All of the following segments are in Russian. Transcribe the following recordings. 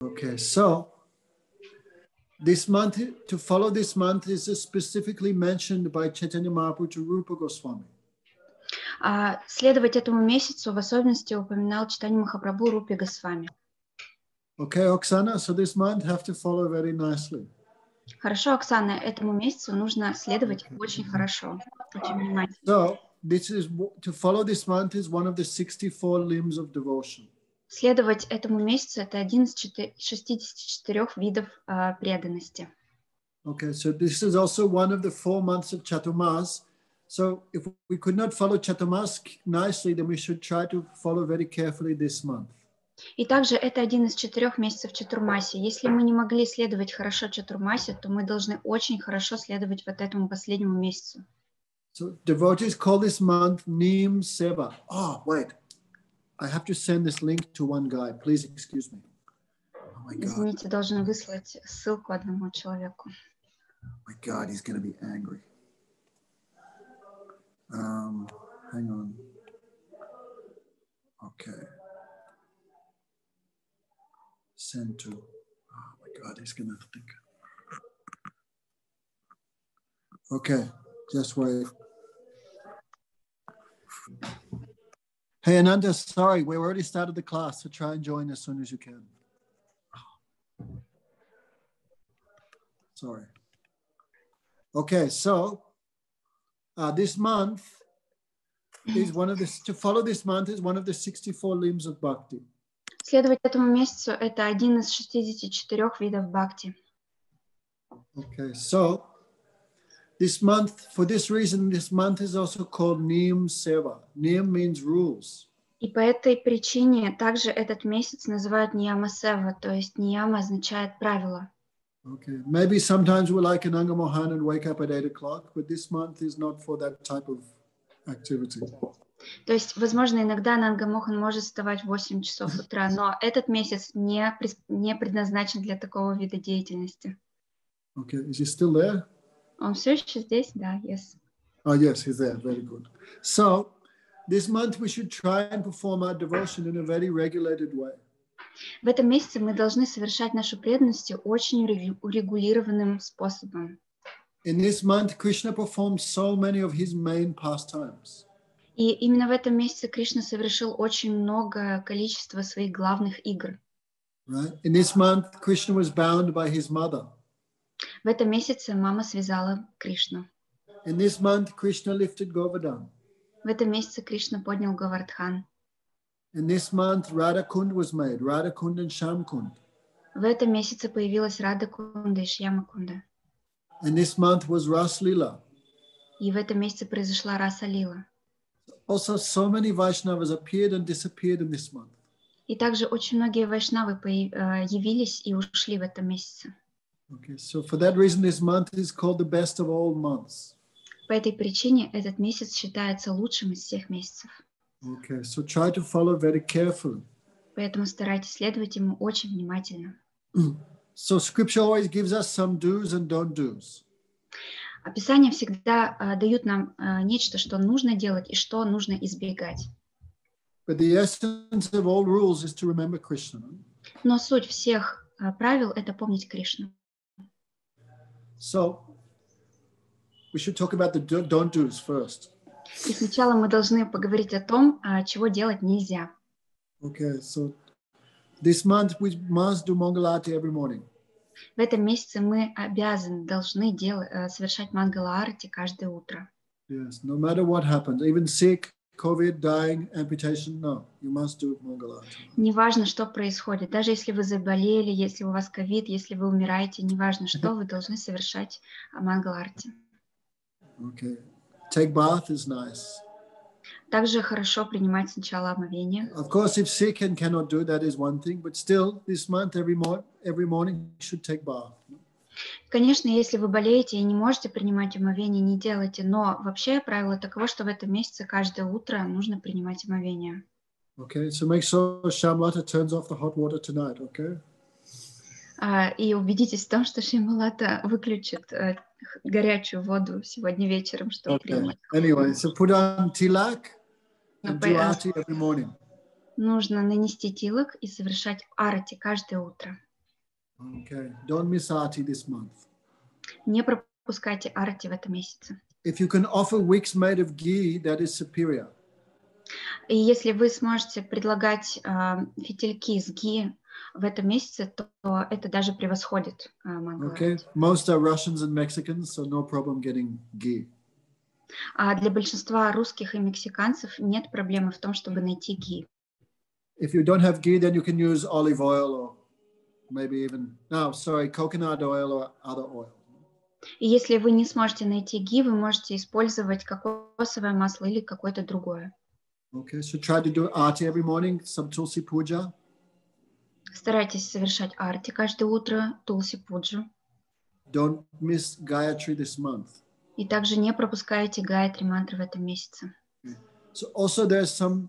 Okay, so this month, to follow this month is specifically mentioned by Chaitanya Mahaprabhu to Rupa Goswami. Следовать этому месяцу в особенности упоминал Чайтанья Махапрабху Рупе Госвами. Okay, Oksana, so this month have to follow very nicely. Хорошо, Оксана, этому месяцу нужно следовать очень хорошо, очень внимательно. So, to follow this month is one of the 64 limbs of devotion. Следовать этому месяцу – это один из 64 видов преданности. Okay, so this is also one of the 4 months of Chaturmas. So if we could not follow Chaturmas nicely, then we should try to follow very carefully this month. И также это один из 4 месяцев Чатурмаси. Если мы не могли следовать хорошо Чатурмасе, то мы должны очень хорошо следовать вот этому последнему месяцу. So devotees call this month Neem Seva. Oh, wait. I have to send this link to one guy. Please excuse me. Oh my God. Извините, должен выслать ссылку одному человеку. Oh my God, he's going to be angry. Hang on. Okay. Send to. Oh my God, he's going to think. Okay, just wait. Hey, Ananda, sorry, we already started the class, so try and join as soon as you can. Sorry. Okay, so this month is to follow this month is one of the 64 limbs of bhakti. Следовать этому месяцу – это один из 64 видов бхакти. Okay, so this month, for this reason, this month is also called Niyam Seva. Niyam means rules. И по этой причине также этот месяц называют Нияма Сева, то есть Нияма означает правило. Okay, maybe sometimes we're like an Ananga Mohan and wake up at 8 o'clock, but this month is not for that type of activity. То есть, возможно, иногда Нанга Мохан может вставать в 8 часов утра, но этот месяц не предназначен для такого вида деятельности. Okay, is he still there? Он все еще здесь? Да, yes. Oh, yes, he's there. Very good. So, this month we should try and perform our devotion in a very regulated way. В этом месяце мы должны совершать нашу преданность очень урегулированным способом. In this month, Krishna performed so many of his main pastimes. И именно в этом месяце Кришна совершил очень много количества своих главных игр. Right? In this month, Krishna was bound by his mother. В этом месяце мама связала Кришну. In this month, Krishna lifted Govardhan. В этом месяце Кришна поднял Говардхан. In this month, Radha Kund was made, Radha Kund and Sham Kund. В этом месяце появилась Рада Кунда и Шьяма Кунда. In this month was Ras Lila. И в этом месяце произошла Раса Лила. Also, so many Vaishnavas appeared and disappeared in this month. И также очень многие вайшнавы явились и ушли в этом месяце. Okay, so for that reason, this month is called the best of all months. По этой причине этот месяц считается лучшим из всех месяцев. Okay, so try to follow very carefully. Поэтому старайтесь следовать ему очень внимательно. So scripture always gives us some do's and don't do's. Описания всегда дают нам нечто, что нужно делать и что нужно избегать. But the essence of all rules is to remember Krishna. Но суть всех правил – это помнить Кришну. So we should talk about the don't do's first. И сначала мы должны поговорить о том, чего делать нельзя. Okay, so this month we must do Mangalarti every morning. В этом месяце мы должны совершать Мангала-арати каждое утро. Yes, no matter what happens, even sick, COVID, dying, amputation, no, you must do Mangalarti. Неважно, что происходит, даже если вы заболели, если у вас ковид, если вы умираете, неважно, что вы должны совершать Мангала-арати. Okay, take bath is nice. Также хорошо принимать сначала омовение. Of course, if sick and cannot do that is one thing, but still, this month every morning you should take bath. Конечно, если вы болеете и не можете принимать омовение, не делайте, но вообще правило таково, что в этом месяце каждое утро нужно принимать омовение. Okay, so make sure Shamlata turns off the hot water tonight, okay? И убедитесь в том, что Шималата выключит горячую воду сегодня вечером, чтобы принимать. Anyway, so put on tilak and do arati every morning. Нужно нанести тилак и совершать арати каждое утро. Okay, don't miss Aarti this month. Не пропускайте арти в этом месяце. If you can offer wicks made of ghee, that is superior. И если вы сможете предлагать фитильки с ги в этом месяце, то это даже превосходит Мангала Okay, Арти. most are Russians and Mexicans, so no problem getting ghee. А для большинства русских и мексиканцев нет проблемы в том, чтобы найти ги. If you don't have ghee, then you can use olive oil or maybe even, coconut oil or other oil. И если вы не сможете найти ги, вы можете использовать кокосовое масло или какое-то другое. Okay, so try to do Aarti every morning, some Tulsi Puja. Старайтесь совершать арти каждое утро, тулси пуджу. Don't miss Gayatri this month. И также не пропускайте гайатри мантры в этом месяце. So also there's some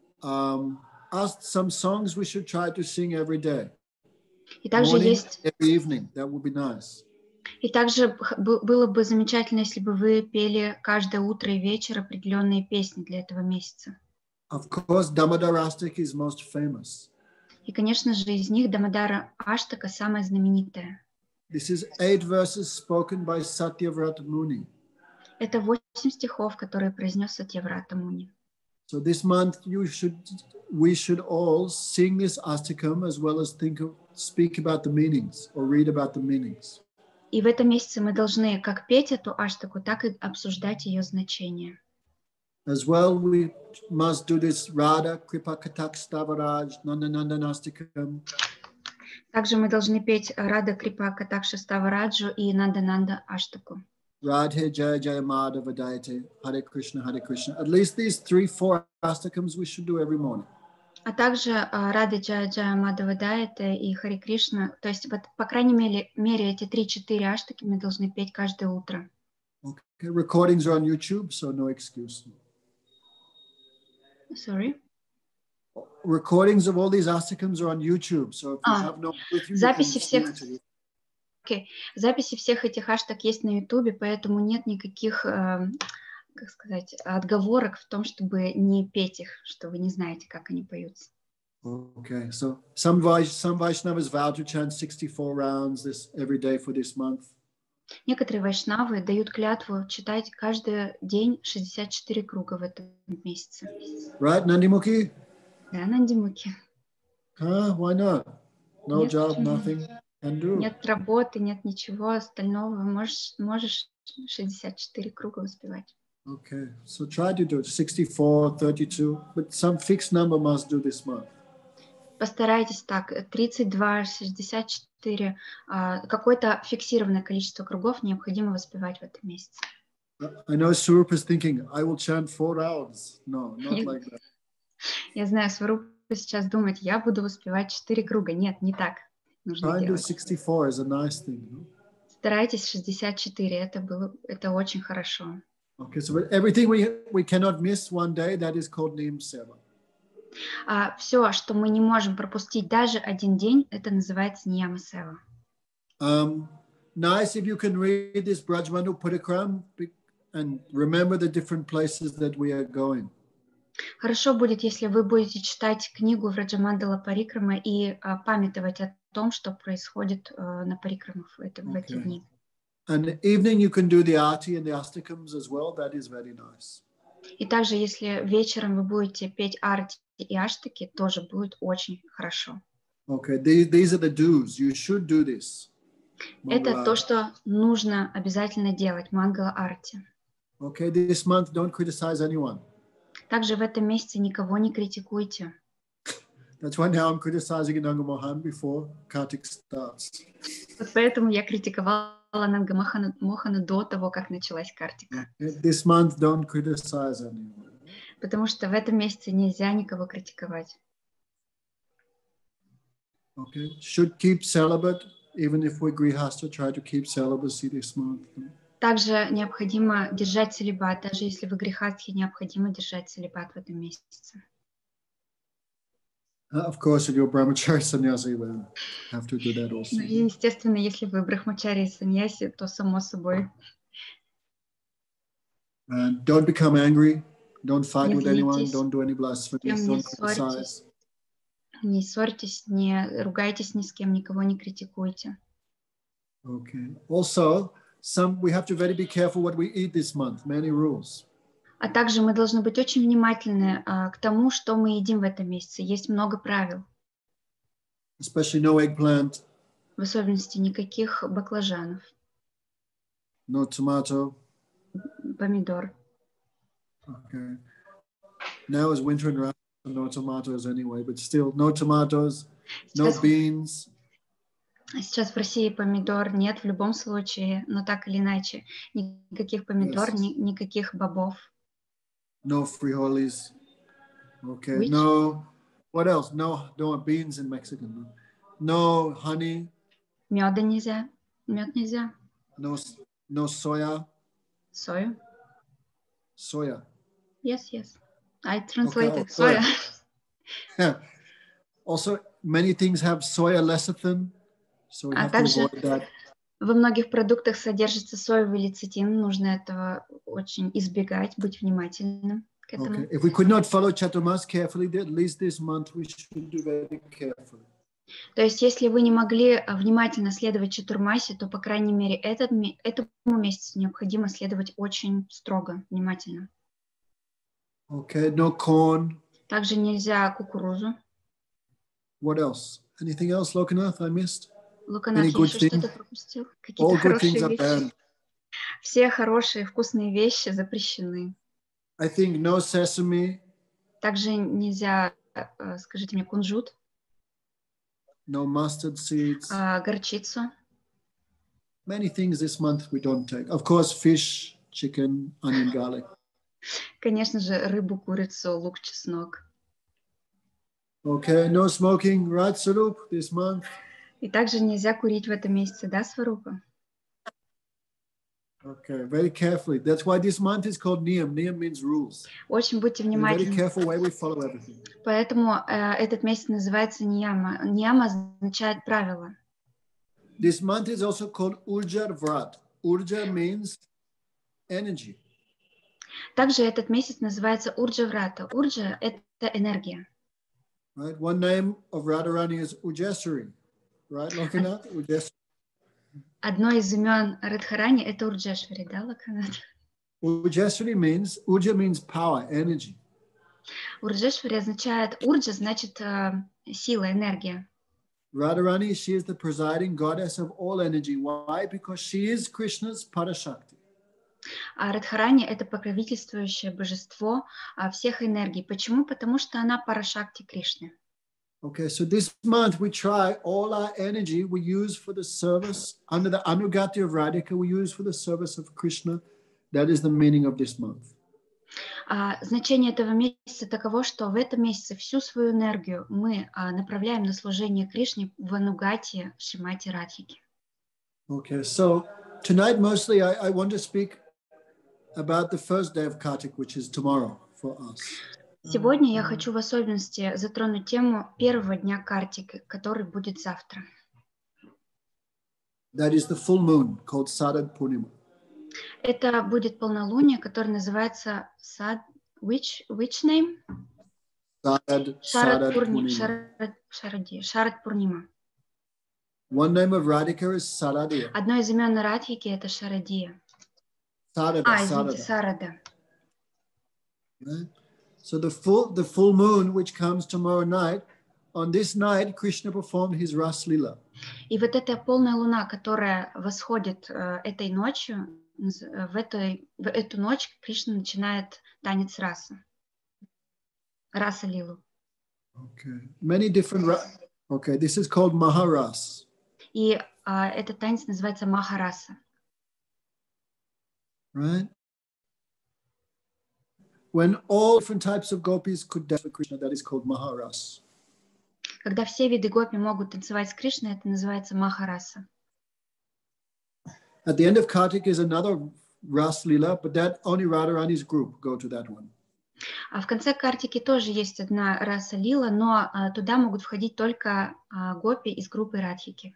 songs we should try to sing every day. И также Morning, есть... every evening, that would be nice. И также было бы замечательно, если бы вы пели каждое утро и вечер определенные песни для этого месяца. Of course, Damodar Astak is most famous. И, конечно же, из них Дамодара Аштака самая знаменитая. This is 8 verses spoken by Satyavrata Muni. Это 8 стихов, которые произнес Сатьяврата Муни. So this month we should all sing this Astakam as well as speak about the meanings or read about the meanings. И в этом месяце мы должны как петь эту Аштаку, так и обсуждать ее значение. As well, we must do this Radha Kripa Katak Stavaraj Nandanandanastikam. Также мы должны петь Рада Крипа Катакша Ставараджу и Нанда Аштаку. Radhe Jaya Jaya Madhava Dayate Hare Krishna Hare Krishna. At least these 3-4 Astakams we should do every morning. А также Рада Джая Джая Мадхава Дайате и Хари Кришна. То есть, вот, по крайней мере, эти 3-4 аштаки мы должны петь каждое утро. Okay, recordings are on YouTube, so no excuse. Sorry? Recordings of all these astakams are on YouTube, so if you have no with you, записи всех... Okay. Записи всех этих аштак есть на YouTube, поэтому нет никаких, как сказать, отговорок в том, чтобы не петь их, что вы не знаете, как они поются. Okay, so some Vaishnavas vow to chant 64 rounds every day for this month. Некоторые вайшнавы дают клятву читать каждый день 64 круга в этом месяце. Right, Nandimukhi? Да, Нандимуки. Why not? No Нет, job, nothing, can do. Нет работы, нет ничего остального. Можешь 64 круга успевать. Okay, so try to do it 64, 32, but some fixed number must do this month. Постарайтесь так, 32, 64, какое-то фиксированное количество кругов необходимо воспевать в этом месяце. I know Swarup is thinking, I will chant 4 rounds. No, not like that. Я знаю, Сварупа сейчас думает, я буду воспевать 4 круга. Нет, не так нужно делать. 64 is a nice thing. No? Старайтесь 64, это очень хорошо. Okay, so everything we cannot miss one day, that is called Neem Seva. Все, что мы не можем пропустить даже один день, это называется Нияма Сева. Nice if you can read this Brajmanu Purikram and remember the different places that we are going. Хорошо будет, если вы будете читать книгу Враджамандала Парикрама и памятовать о том, что происходит на Парикрамах в эти дни. And evening you can do the Aarti and the Astakams as well. That is very nice. И также, если вечером вы будете петь арти и аштаки, тоже будет очень хорошо. Okay, these are the do's. You should do this. Это то, что нужно обязательно делать, Мангала Арти. Okay, this month don't criticize anyone. Также в этом месяце никого не критикуйте. That's why now I'm criticizing Nanga Mohan before Kartik starts. Вот поэтому я критиковала Нанга Мохана до того, как началась Картика. This month don't criticize anyone. Потому что в этом месяце нельзя никого критиковать. Okay, should keep celibate, even if we're grihasta, try to keep celibacy this month. Также необходимо держать целибат, даже если вы грехастхи, необходимо держать целибат в этом месяце. Of course, if you're brahmachari sannyasi, you will have to do that also. И, естественно, если вы брахмачари и саньяси, то само собой. And don't become angry. Don't fight with anyone. Don't do any blasphemy. Don't criticize. Не ссорьтесь, не ругайтесь ни с кем, никого не критикуйте. Okay. Also, we have to very be careful what we eat this month. Many rules. А также мы должны быть очень внимательны к тому, что мы едим в этом месяце. Есть много правил. Especially no eggplant. В особенности никаких баклажанов. No tomato. Помидор. Okay. Now is winter in Russia, no tomatoes anyway, but still no tomatoes, no beans. Сейчас в России помидор нет в любом случае, но так или иначе. Никаких помидор, никаких бобов. No frijoles. Okay. Which? No. What else? No beans in Mexican. No honey. Меда нельзя. Мед нельзя. No soya. Сою. Soya. Yes. I translated okay, soya. Yeah. Also, many things have soya lecithin, so we have to avoid that. Во многих продуктах содержится соевый лецитин. Нужно этого очень избегать, быть внимательным к этому. Okay. If we could not follow Chaturmas carefully, at least this month we should do very carefully. То есть, если вы не могли внимательно следовать Чатурмасе, то, по крайней мере, этому месяцу необходимо следовать очень строго, внимательно. Okay, no corn. Также нельзя кукурузу. What else? Anything else, Lokanath, I missed? Луканат, я еще что-то пропустил? Какие-то хорошие вещи. Все хорошие, вкусные вещи запрещены. I think no sesame. Также нельзя, скажите мне, кунжут. No mustard seeds. Горчицу. Many things this month we don't take. Of course, fish, chicken, onion, garlic. Конечно же, рыбу, курицу, лук, чеснок. Okay, no smoking, right, Swarup, this month? И также нельзя курить в этом месяце, да, Сварупа? Okay, very carefully. That's why this month is called Niyam. Niyam means rules. Очень будьте внимательны. Very careful way we follow everything. Поэтому этот месяц называется Нияма. Нияма означает правило. This month is also called Urja Vrat. Urja means energy. Также этот месяц называется Урджа Врата. Урджа – это энергия. Right. One name of Radharani is Ujjeshwari. Right, Lokanath? Ujjeshwari. Одно из имен Радхарани – это Урджешвари, да, Локанат? Ujjeshwari means, Urja means power, energy. Урджешвари означает, Урджа значит сила, энергия. Radharani, she is the presiding goddess of all energy. Why? Because she is Krishna's Parashakti. А Радхарани – это покровительствующее божество всех энергий. Почему? Потому что она Парашакти Кришны. Okay, so this month we try all our energy we use for the service, under the Anugati of Radhika, we use for the service of Krishna. That is the meaning of this month. Значение этого месяца таково, что в этом месяце всю свою энергию мы направляем на служение Кришне в Анугате Шримати Радхики. Okay, so tonight mostly I want to speak about the first day of Kartik, which is tomorrow for us. Сегодня я хочу в особенности затронуть тему первого дня Картики, который будет завтра. That is the full moon, called Sadad Purnima. Это будет полнолуние, которое называется which name? Шарад Пурнима. One name of Radhika is Saradiya. Одно из имен Радхики это Шарадия. Извините, Сарада. Right? So the full moon, which comes tomorrow night, on this night, Krishna performed his Ras Lila. И вот эта полная луна, которая восходит этой ночью, в эту ночь Кришна начинает танец раса. Раса Лилу. Okay. Many different. Okay, this is called Maharas. И этот танец называется Махараса. Right? When all different types of gopis could dance with Krishna, that is called Maharas. Когда все виды гопи могут танцевать с Кришной, это называется Махараса. At the end of Kartik is another Ras Lila, but that only Radharani's group go to that one. А в конце Картики тоже есть одна раса Лила, но туда могут входить только гопи из группы Радхики.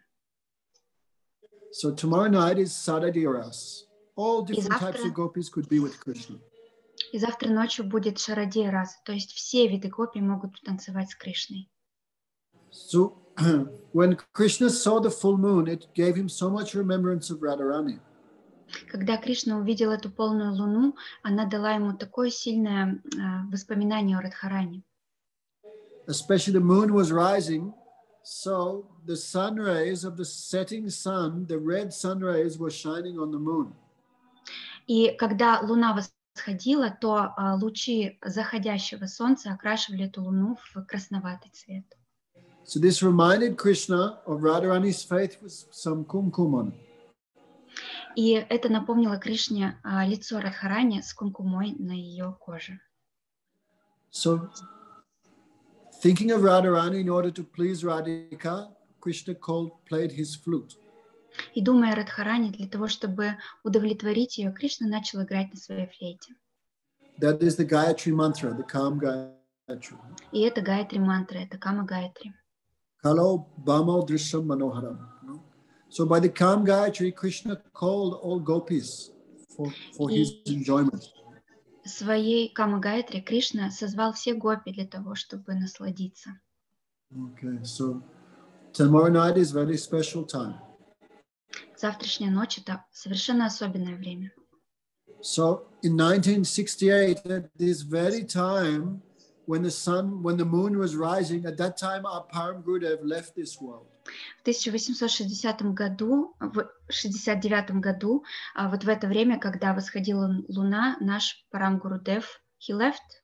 So tomorrow night is Sadadiya Ras. All different types of gopis could be with Krishna. И завтра ночью будет Шарадия раса, то есть все виды гопи могут танцевать с Кришной. So when Krishna saw the full moon, it gave him so much remembrance of Radharani. Когда Кришна увидел эту полную луну, она дала ему такое сильное воспоминание о Радхарани. Especially the moon was rising, so the sun rays of the setting sun, the red sun rays were shining on the moon. И когда луна восходила, то лучи заходящего солнца окрашивали эту луну в красноватый цвет. So this reminded Krishna of Radharani's faith with some kumkuman. И это напомнило Кришне лицо Радхарани с кумкумой на ее коже. So thinking of Radharani in order to please Radhika, Krishna played his flute. И думая о Радхарани, для того, чтобы удовлетворить ее, Кришна начал играть на своей флейте. That is the Gayatri mantra, the Kam Gayatri. И это Гайатри мантра, это Кама Гайатри. Kalo Bhamo Drisham Manoharam. So by the Kam Gayatri, Krishna called all gopis for his enjoyment. Своей Кама Гайатри Кришна созвал все гопи для того, чтобы насладиться. Okay, so tomorrow night is very special time. Завтрашняя ночь это совершенно особенное время. So in 1968, at this very time, when the moon was rising, at that time our Param Gurudev left this world. В 1860 году, в 69 году, вот в это время, когда восходила луна, наш Парам Гурудев, he left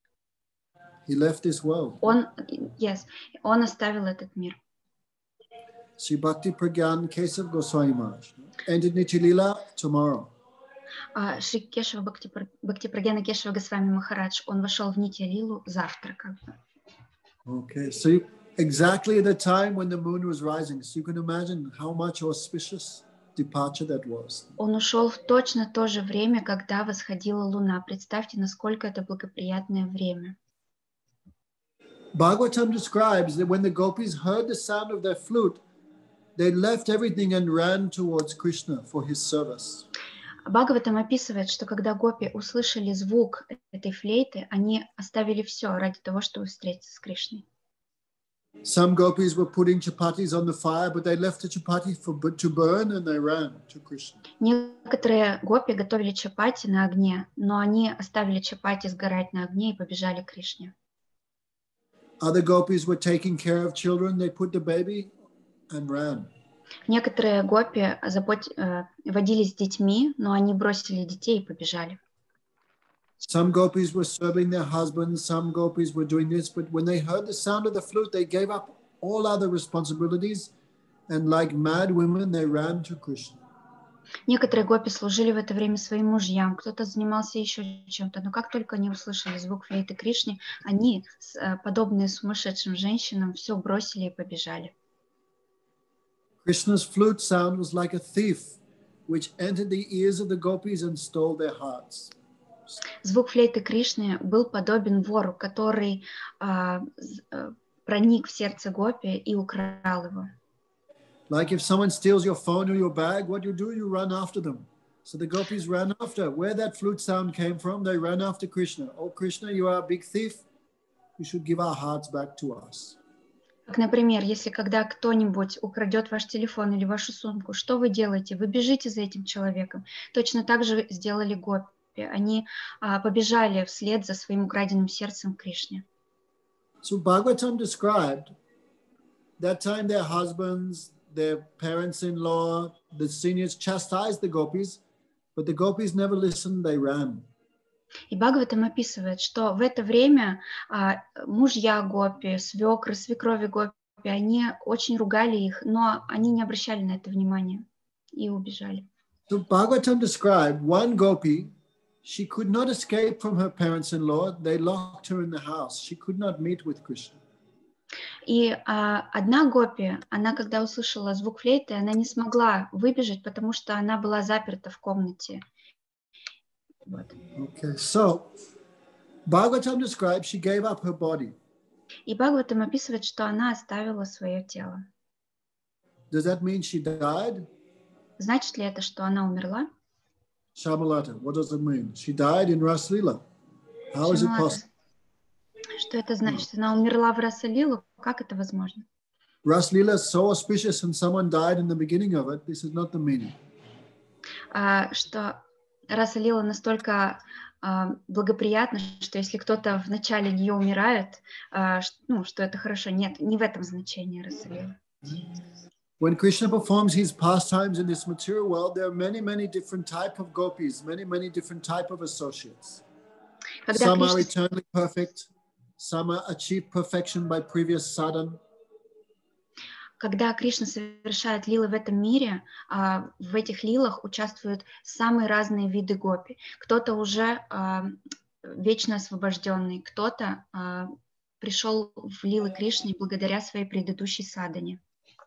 this world. Он оставил этот мир. Sri Bhakti Pragyan Kesav Goswami Maharaj entered Nitya Leela tomorrow. Шри Кешава Бхакти Прагьяна Кешава Госвами Махарадж, он вошел в Нитья Лилу завтра. Okay, so exactly at the time when the moon was rising, so you can imagine how much auspicious departure that was. Он ушел в точно то же время, когда восходила луна. Представьте, насколько это благоприятное время. Bhagavatam describes that when the gopis heard the sound of their flute, they left everything and ran towards Krishna for his service. Бхагаватам описывает, что когда гопи услышали звук этой флейты, они оставили все ради того, чтобы встретиться с Кришной. Some gopis were putting chapatis on the fire, but they left the chapati to burn and they ran to Krishna. Некоторые гопи готовили чапати на огне, но они оставили чапати сгорать на огне и побежали к Кришне. Other gopis were taking care of children. They put the baby and ran. Некоторые гопи водились с детьми, но они бросили детей и побежали. Some gopis were serving their husbands, some gopis were doing this, but when they heard the sound of the flute, they gave up all other responsibilities, and like mad women, they ran to Krishna. Некоторые гопи служили в это время своим мужьям, кто-то занимался еще чем-то, но как только они услышали звук флейты Кришны, они, подобные сумасшедшим женщинам, все бросили и побежали. Krishna's flute sound was like a thief, which entered the ears of the gopis and stole their hearts. Звук флейты Кришны был подобен вору, который проник в сердце гопи и украл его. Like if someone steals your phone or your bag, what you do? You run after them. So the gopis ran after. Where that flute sound came from, they ran after Krishna. Oh, Krishna, you are a big thief. You should give our hearts back to us. Как, например, если когда кто-нибудь украдет ваш телефон или вашу сумку, что вы делаете? Вы бежите за этим человеком. Точно так же сделали гопи. Они побежали вслед за своим украденным сердцем к Кришне. So Bhagavatam described that time their husbands, their parents-in-law, the seniors chastised the gopis, but the gopis never listened, they ran. И Бхагаватам описывает, что в это время мужья гопи, свекры, свекрови гопи, они очень ругали их, но они не обращали на это внимания и убежали. So Bhagavatam described one gopi, she could not escape from her parents-in-law, they locked her in the house, she could not meet with Krishna. И одна гопи, она когда услышала звук флейты, она не смогла выбежать, потому что она была заперта в комнате. Вот. Okay, so Bhagavatam describes she gave up her body. И Бхагаватам описывает, что она оставила свое тело. Does that mean she died? Значит ли это, что она умерла? Shamalata, what does it mean? She died in Raslila. How is it possible? Что это значит? Она умерла в Раса-лилу? Как это возможно? Ras Lila is so auspicious and someone died in the beginning of it. This is not the meaning. Что Раса-лила настолько благоприятна, что если кто-то в начале нее умирает, что это хорошо. Нет, не в этом значении Раса-лилы. When Krishna performs his pastimes in this material world, there are many, many different type of gopis, many, many different type of associates. Some are eternally perfect, some are achieved perfection by previous sadhana. Когда Кришна совершает лилы в этом мире, в этих лилах участвуют самые разные виды гопи. Кто-то уже вечно освобожденный, кто-то пришел в лилы Кришны благодаря своей предыдущей садхане.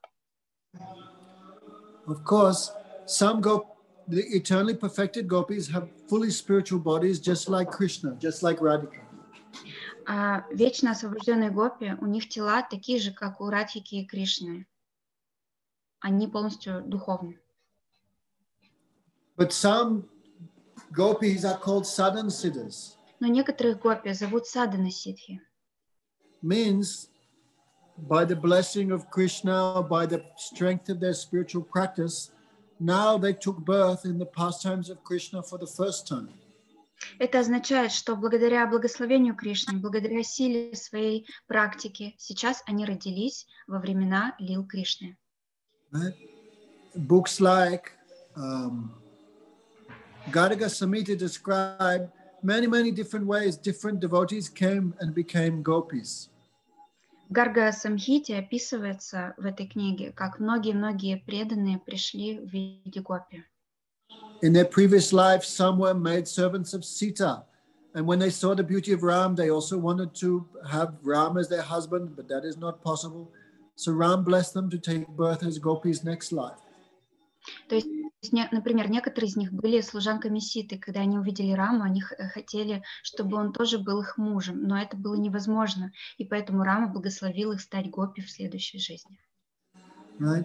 Of course, the eternally perfected gopis have fully spiritual bodies, just like Krishna, just like Radhika. Вечно освобожденные гопи, у них тела такие же, как у Радхики и Кришны. Они полностью духовны. But some gopis are called sadhana siddhas. Но некоторых гопи зовут садхана сидхи. Means by the blessing of Krishna, by the strength of their spiritual practice, now they took birth in the pastimes of Krishna for the first time. Это означает, что благодаря благословению Кришны, благодаря силе своей практики, сейчас они родились во времена лил Кришны. Right? Books like Garga Samhita describe many, many different ways different devotees came and became gopis. В Гарга Самхите описывается в этой книге, как многие-многие преданные пришли в виде гопи. In their previous life, some were made servants of Sita. And when they saw the beauty of Ram, they also wanted to have Ram as their husband, but that is not possible. So Ram blessed them to take birth as gopis next life. То есть, например, некоторые из них были служанками Ситы. Когда они увидели Раму, они хотели, чтобы он тоже был их мужем, но это было невозможно, и поэтому Рама благословил их стать гопи в следующей жизни. Right?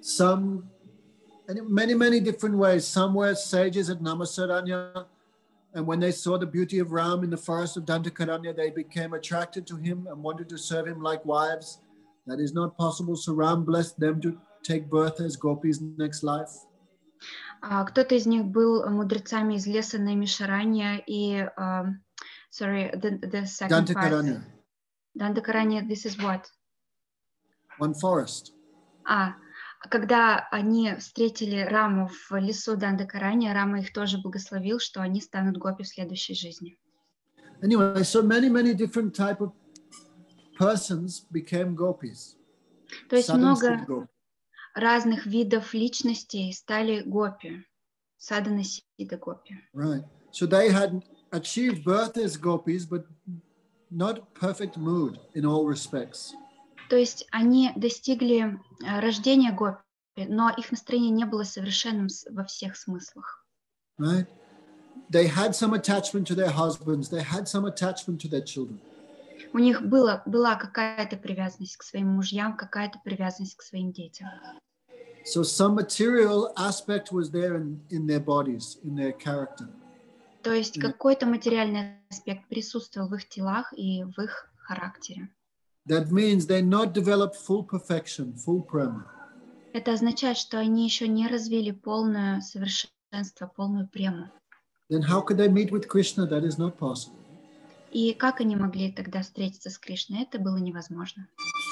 Many, many different ways. Some were sages at Namasaranya, and when they saw the beauty of Ram in the forest of Dantakaranya, they became attracted to him and wanted to serve him like wives. That is not possible, so Ram blessed them to take birth as gopis next life. Кто-то из них был мудрецами из леса Наймишарanya и, the second Dantakaranya. part. Dantakaranya, this is what? One forest. Когда они встретили Раму в лесу Дандакарани, Рама их тоже благословил, что они станут гопи в следующей жизни. Anyway, so many, many different type of persons became gopis. То есть много разных видов личностей стали гопи, садхана сидха гопи. Right. So they had achieved birth as gopis, but not perfect mood in all respects. То есть они достигли рождения гопи, но их настроение не было совершенным во всех смыслах. Right? They had some attachment to their husbands. They had some attachment to their children. У них была какая-то привязанность к своим мужьям, какая-то привязанность к своим детям. So some material aspect was there in their bodies, in their character. То есть какой-то материальный аспект присутствовал в их телах и в их характере. That means they not developed full perfection, full prema. Это означает, что они еще не развили полное совершенство, полную прему. Then how could they meet with Krishna? That is not possible. И как они могли тогда встретиться с Кришной? Это было невозможно.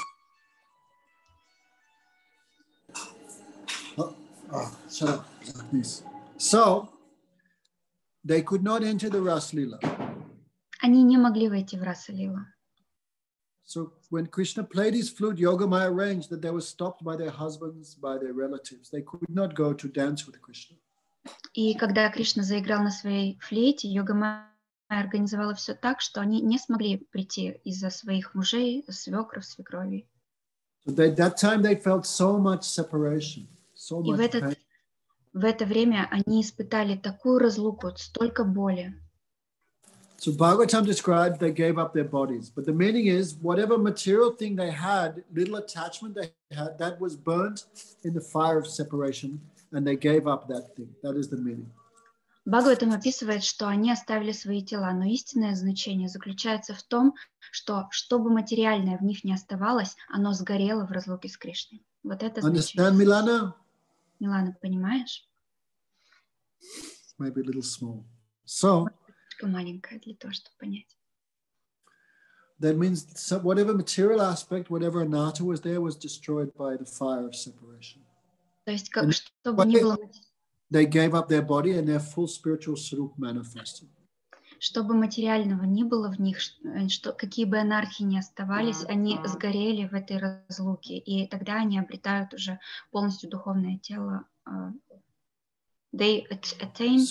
Shut up. So, they could not enter the Ras Lila. Они не могли войти в Раса-лила. So when Krishna played his flute, Yogamaya arranged that they were stopped by their husbands, by their relatives. They could not go to dance with Krishna. И когда Кришна заиграл на своей флейте, Йогамая организовала все так, что они не смогли прийти из-за своих мужей, свекров, свекровей. So that time they felt so much separation, so И much pain. в это время они испытали такую разлуку, столько боли. So Bhagavatam describes they gave up their bodies. But the meaning is whatever material thing they had, little attachment they had, that was burnt in the fire of separation, and they gave up that thing. That is the meaning. Бхагаватам описывает, что они оставили свои тела, но истинное значение заключается в том, что бы материальное в них не оставалось, оно сгорело в разлуке с Кришной. Вот это значение. Understand, Milana? Милана, понимаешь? Maybe a little small. So, Слишком маленькая для того, чтобы понять. that means whatever material aspect, whatever anatta was there, was destroyed by the fire of separation. То есть, что бы ни было, they gave up their body and their full spiritual swarup manifested. Что бы материального ни было в них, какие бы анархии ни оставались, они сгорели в этой разлуке, и тогда они обретают уже полностью духовное тело. They attain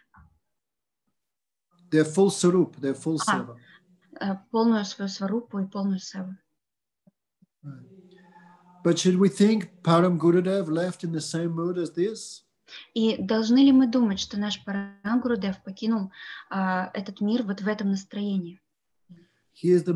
their full swarup, their full seva. Полную свою сварупу и полную севу. Right. But should we think Param Gurudev left in the same mood as this? И должны ли мы думать, что наш Парам Гурудев покинул этот мир вот в этом настроении? He is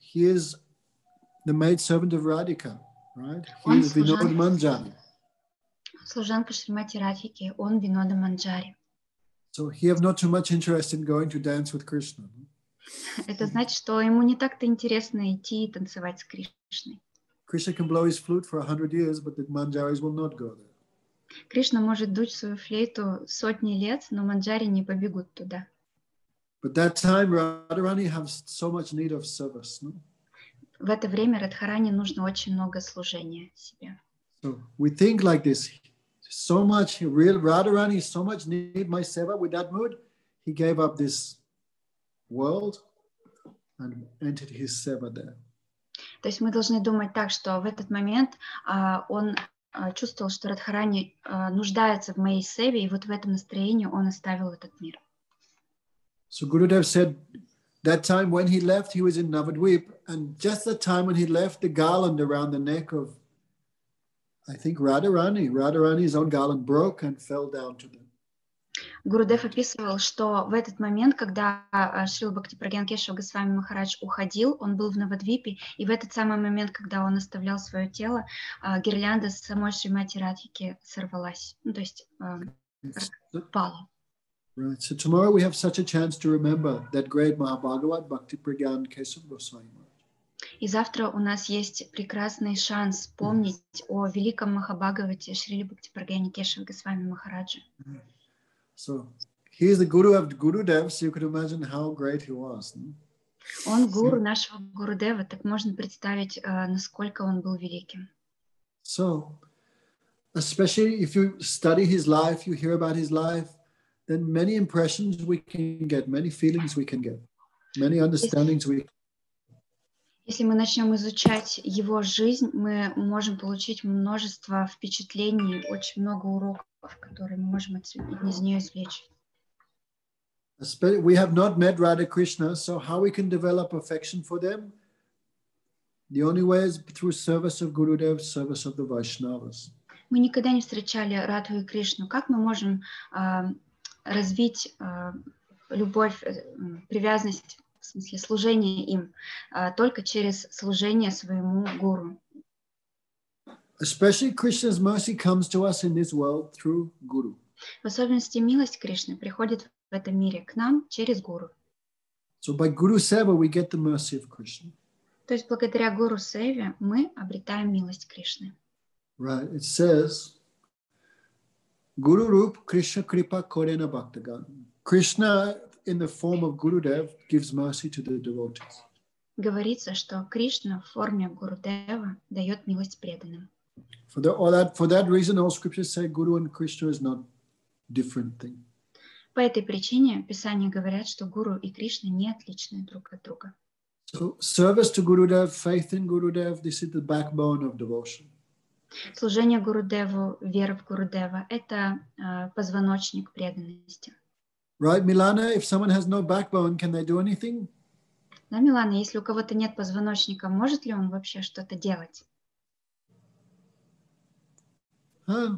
the maid servant of Radhika, right? He is Vinod Manjari. Служанка Шримати Радхики, он Винода Манджари. So he have not too much interest in going to dance with Krishna. Это значит, что ему не так-то интересно идти и танцевать с Кришной. Krishna can blow his flute for 100 years, but the Manjaris will not go there. Кришна может дуть свою флейту сотни лет, но манджари не побегут туда. But that time Radharani has so much need of service, no? В это время Радхарани нужно очень много служения себе. So we think like this. So much real Radharani, so much need my seva. With that mood, he gave up this world and entered his seva there. То есть мы должны думать так, что в этот момент он чувствовал, что Радхарани нуждается в моей севе, и вот в этом настроении он оставил этот мир. So Gurudev said that time when he left, he was in Navadvip, and just the time when he left, the garland around the neck of, I think, Radharani's own garland broke and fell down to them. Гурудев описывал, что в этот момент, когда Шрила Бхактипрагьян Кешава Госвами Махарадж уходил, он был в Навадвипе, и в этот самый момент, когда он оставлял свое тело, гирлянда с самой Шримати Радхики сорвалась, то есть пала. Right. So tomorrow we have such a chance to remember that great Mahabhagavat Bhaktipragyan Kesava Goswami. И завтра у нас есть прекрасный шанс вспомнить о великом Махабхагавате Шриле Бхактипрагьяне Кешава Госвами Махараджа. So he is the guru of Gurudev, so you could imagine how great he was. No? Он гуру нашего Гурудева, так можно представить, насколько он был великим. So, especially if you study his life, you hear about his life, then many impressions we can get, many feelings we can get, many understandings we can. Если мы начнем изучать его жизнь, мы можем получить множество впечатлений, очень много уроков, которые мы можем из нее извлечь. We have not met Radha Krishna, so how we can develop affection for them? The only way is through service of Gurudev, service of the Vaishnavas. Мы никогда не встречали Радху и Кришну. Как мы можем развить любовь, привязанность, в смысле служение им, только через служение своему гуру? Especially Krishna's mercy comes to us in this world through Guru. В особенности милость Кришны приходит в этом мире к нам через гуру. So by Guru Seva we get the mercy of Krishna. То есть благодаря гуру Севе мы обретаем милость Кришны. Right, it says Guru Rup Krishna Kripa Korena Bhaktagan. Krishna in the form of Gurudev gives mercy to the devotees. Говорится, что Кришна в форме Гурудева дает милость преданным. For that reason, all scriptures say Guru and Krishna is not different thing. По этой причине Писания говорят, что Гуру и Кришна не отличны друг от друга. So service to Gurudev, faith in Gurudev, this is the backbone of devotion. Служение Гурудеву, вера в Гурудева – это позвоночник преданности. Right, Milana, if someone has no backbone, can they do anything? Да, Милана, если у кого-то нет позвоночника, может ли он вообще что-то делать? Huh?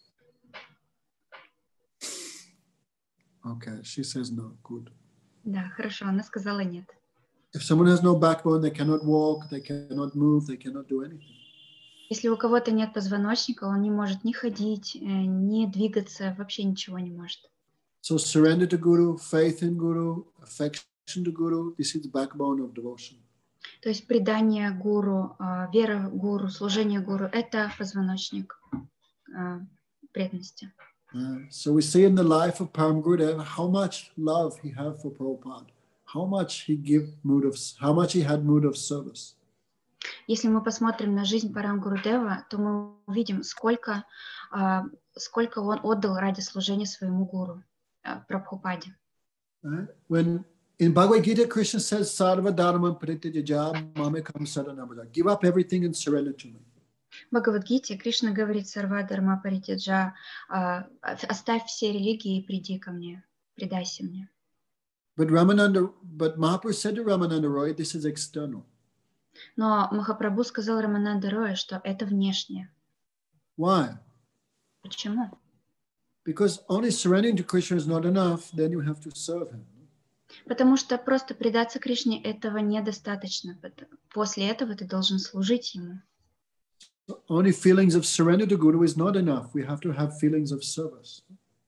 Okay, she says no. Good. Да, хорошо, она сказала нет. If someone has no backbone, they cannot walk, they cannot move, they cannot do anything. Если у кого-то нет позвоночника, он не может ни ходить, ни двигаться, вообще ничего не может. So surrender to Guru, faith in Guru, affection to Guru, this is the backbone of devotion. То есть предание гуру, вера гуру, служение гуру – это позвоночник преданности. So we see in the life of Param Gurudev how much love he had for Prabhupada, how much he had mood of service. Если мы посмотрим на жизнь Парам Гурудева, то мы увидим, сколько он отдал ради служения своему гуру, Прабхупаде. When in Bhagavad Gita, Krishna says, Sarva dharma prityaja mamekam saranabhaja. Give up everything and surrender to me. В Бхагавад-гите Кришна говорит: Сарва дharma паритяджа, оставь все религии и приди ко мне, предайся мне. But Mahaprabhu said to Ramananda Roy, this is external. Но Махапрабху сказал Рамананда Рою, что это внешнее. Why? Почему? Because only surrendering to Krishna is not enough, then you have to serve him. Потому что просто предаться Кришне этого недостаточно. После этого ты должен служить ему. Only feelings of surrender to Guru is not enough. We have to have feelings of service.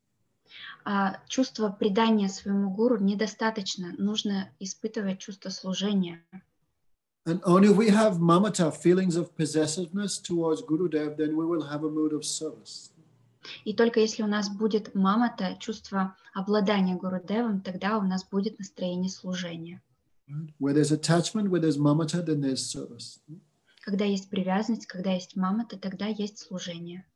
Чувство предания своему гуру недостаточно. Нужно испытывать чувство служения. And only if we have mamata, feelings of possessiveness towards Gurudev, then we will have a mood of service. И только если у нас будет мамата, чувство обладания Гурудевом, тогда у нас будет настроение служения. Where there's attachment, where there's mamata, then there's service. Когда есть привязанность, когда есть мамата, тогда есть служение.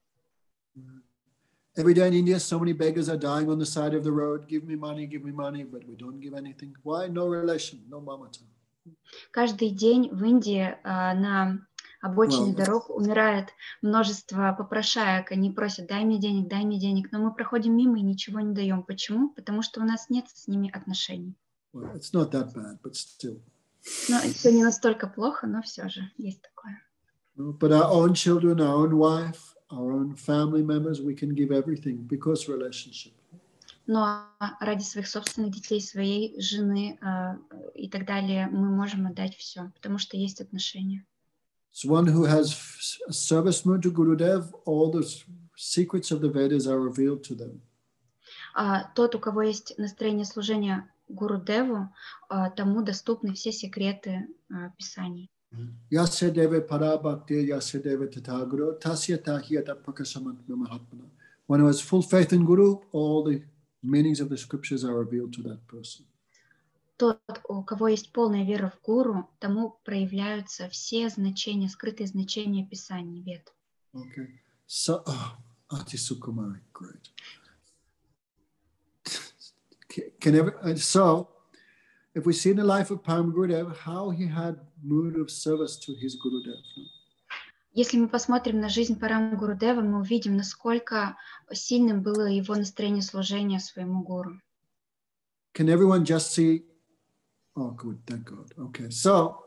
Every day in India, so many beggars are dying on the side of the road. Give me money, but we don't give anything. Why? No relation, no mamata. Каждый день в Индии на обочине дорог умирает множество попрошаек. Они просят: дай мне денег, но мы проходим мимо и ничего не даем. Почему? Потому что у нас нет с ними отношений. Well, it's not that bad, but still. Но это не настолько плохо, но все же есть такое. But our own children, our own wife, our own family members, we can give everything because relationship. Но ради своих собственных детей, своей жены и так далее мы можем отдать все, потому что есть отношения. So one who has a service mood to Gurudev, all the secrets of the Vedas are revealed to them. Тот, у кого есть настроение служения Гурудеву, тому доступны все секреты Писаний. Yasya deva parabhakti, yasya deva tataguru, tasya tahiyata prakasamant mahatmana. One who has full faith in Guru, all the meanings of the scriptures are revealed to that person. Тот, у кого есть полная вера в Гуру, тому проявляются все значения, скрытые значения Писаний, Вед. Okay. So, Ati Sukumari, great. So, if we see in the life of Param Gurudev, how he had mood of service to his Gurudev. Если мы посмотрим на жизнь Парам Гурудева, мы увидим, насколько сильным было его настроение служения своему гуру. Can everyone just see? Oh, good, thank God. Okay, so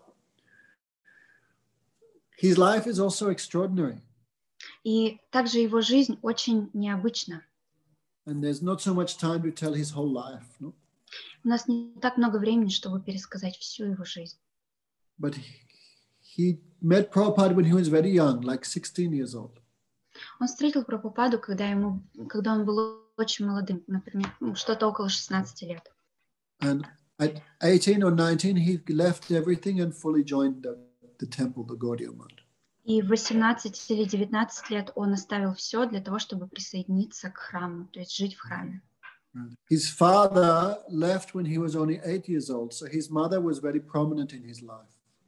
his life is also extraordinary. И также его жизнь очень необычна. And there's not so much time to tell his whole life, no? У нас не так много времени, чтобы пересказать всю его жизнь. But he met Prabhupada when he was very young, like 16 years old. Он встретил Прабхупаду, когда он был очень молодым, например, что-то около 16 лет. And at 18 or 19, he left everything and fully joined the temple, the Gaudiya Math. И в 18 или 19 лет он оставил все для того, чтобы присоединиться к храму, то есть жить в храме. His father left when he was only 8 years old, so his mother was very prominent in his life.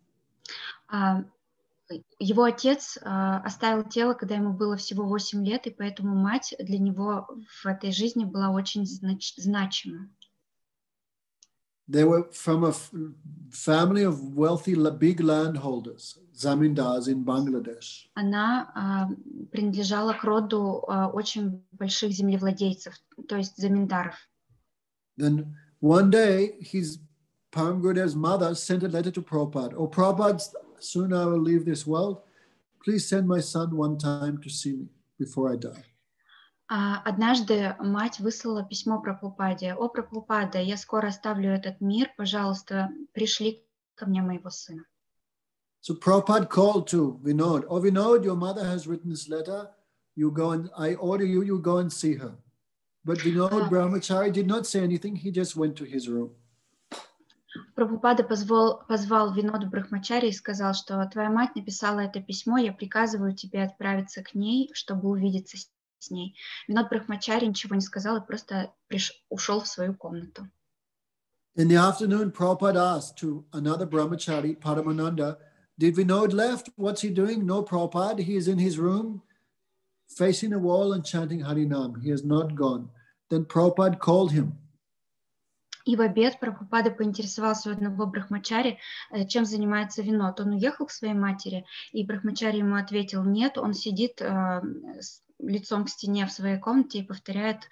Его отец оставил тело, когда ему было всего 8 лет, и поэтому мать для него в этой жизни была очень значима. They were from a family of wealthy, big landholders, zamindars in Bangladesh. Она принадлежала к роду очень больших землевладельцев, то есть заминдаров. Then one day, his Param Gurudev's mother sent a letter to Prabhupada. Oh, Prabhupada, soon I will leave this world. Please send my son one time to see me before I die. Однажды мать выслала письмо Прабхупаде. О, Прабхупада, я скоро оставлю этот мир, пожалуйста, пришли ко мне моего сына. So Prabhupada called to Vinod. Oh, Vinod, your mother has written this letter. You go and I order you go and see her. But Vinod Brahmachari did not say anything. He just went to his room. Прабхупада позвал Виноду Брахмачари и сказал, что твоя мать написала это письмо, я приказываю тебе отправиться к ней, чтобы увидеться с ней. Винод Брахмачари ничего не сказал и просто ушел в свою комнату. In the afternoon, Prabhupada asked to another brahmachari, Paramananda, did Vinod left? What's he doing? No, Prabhupada. He is in his room, facing a wall and chanting Harinam. He has not gone. Then Prabhupada called him. И в обед Прабхупада поинтересовался у одного брахмачари, чем занимается Винод. Он уехал к своей матери, и брахмачари ему ответил, нет, он сидит лицом к стене в своей комнате и повторяет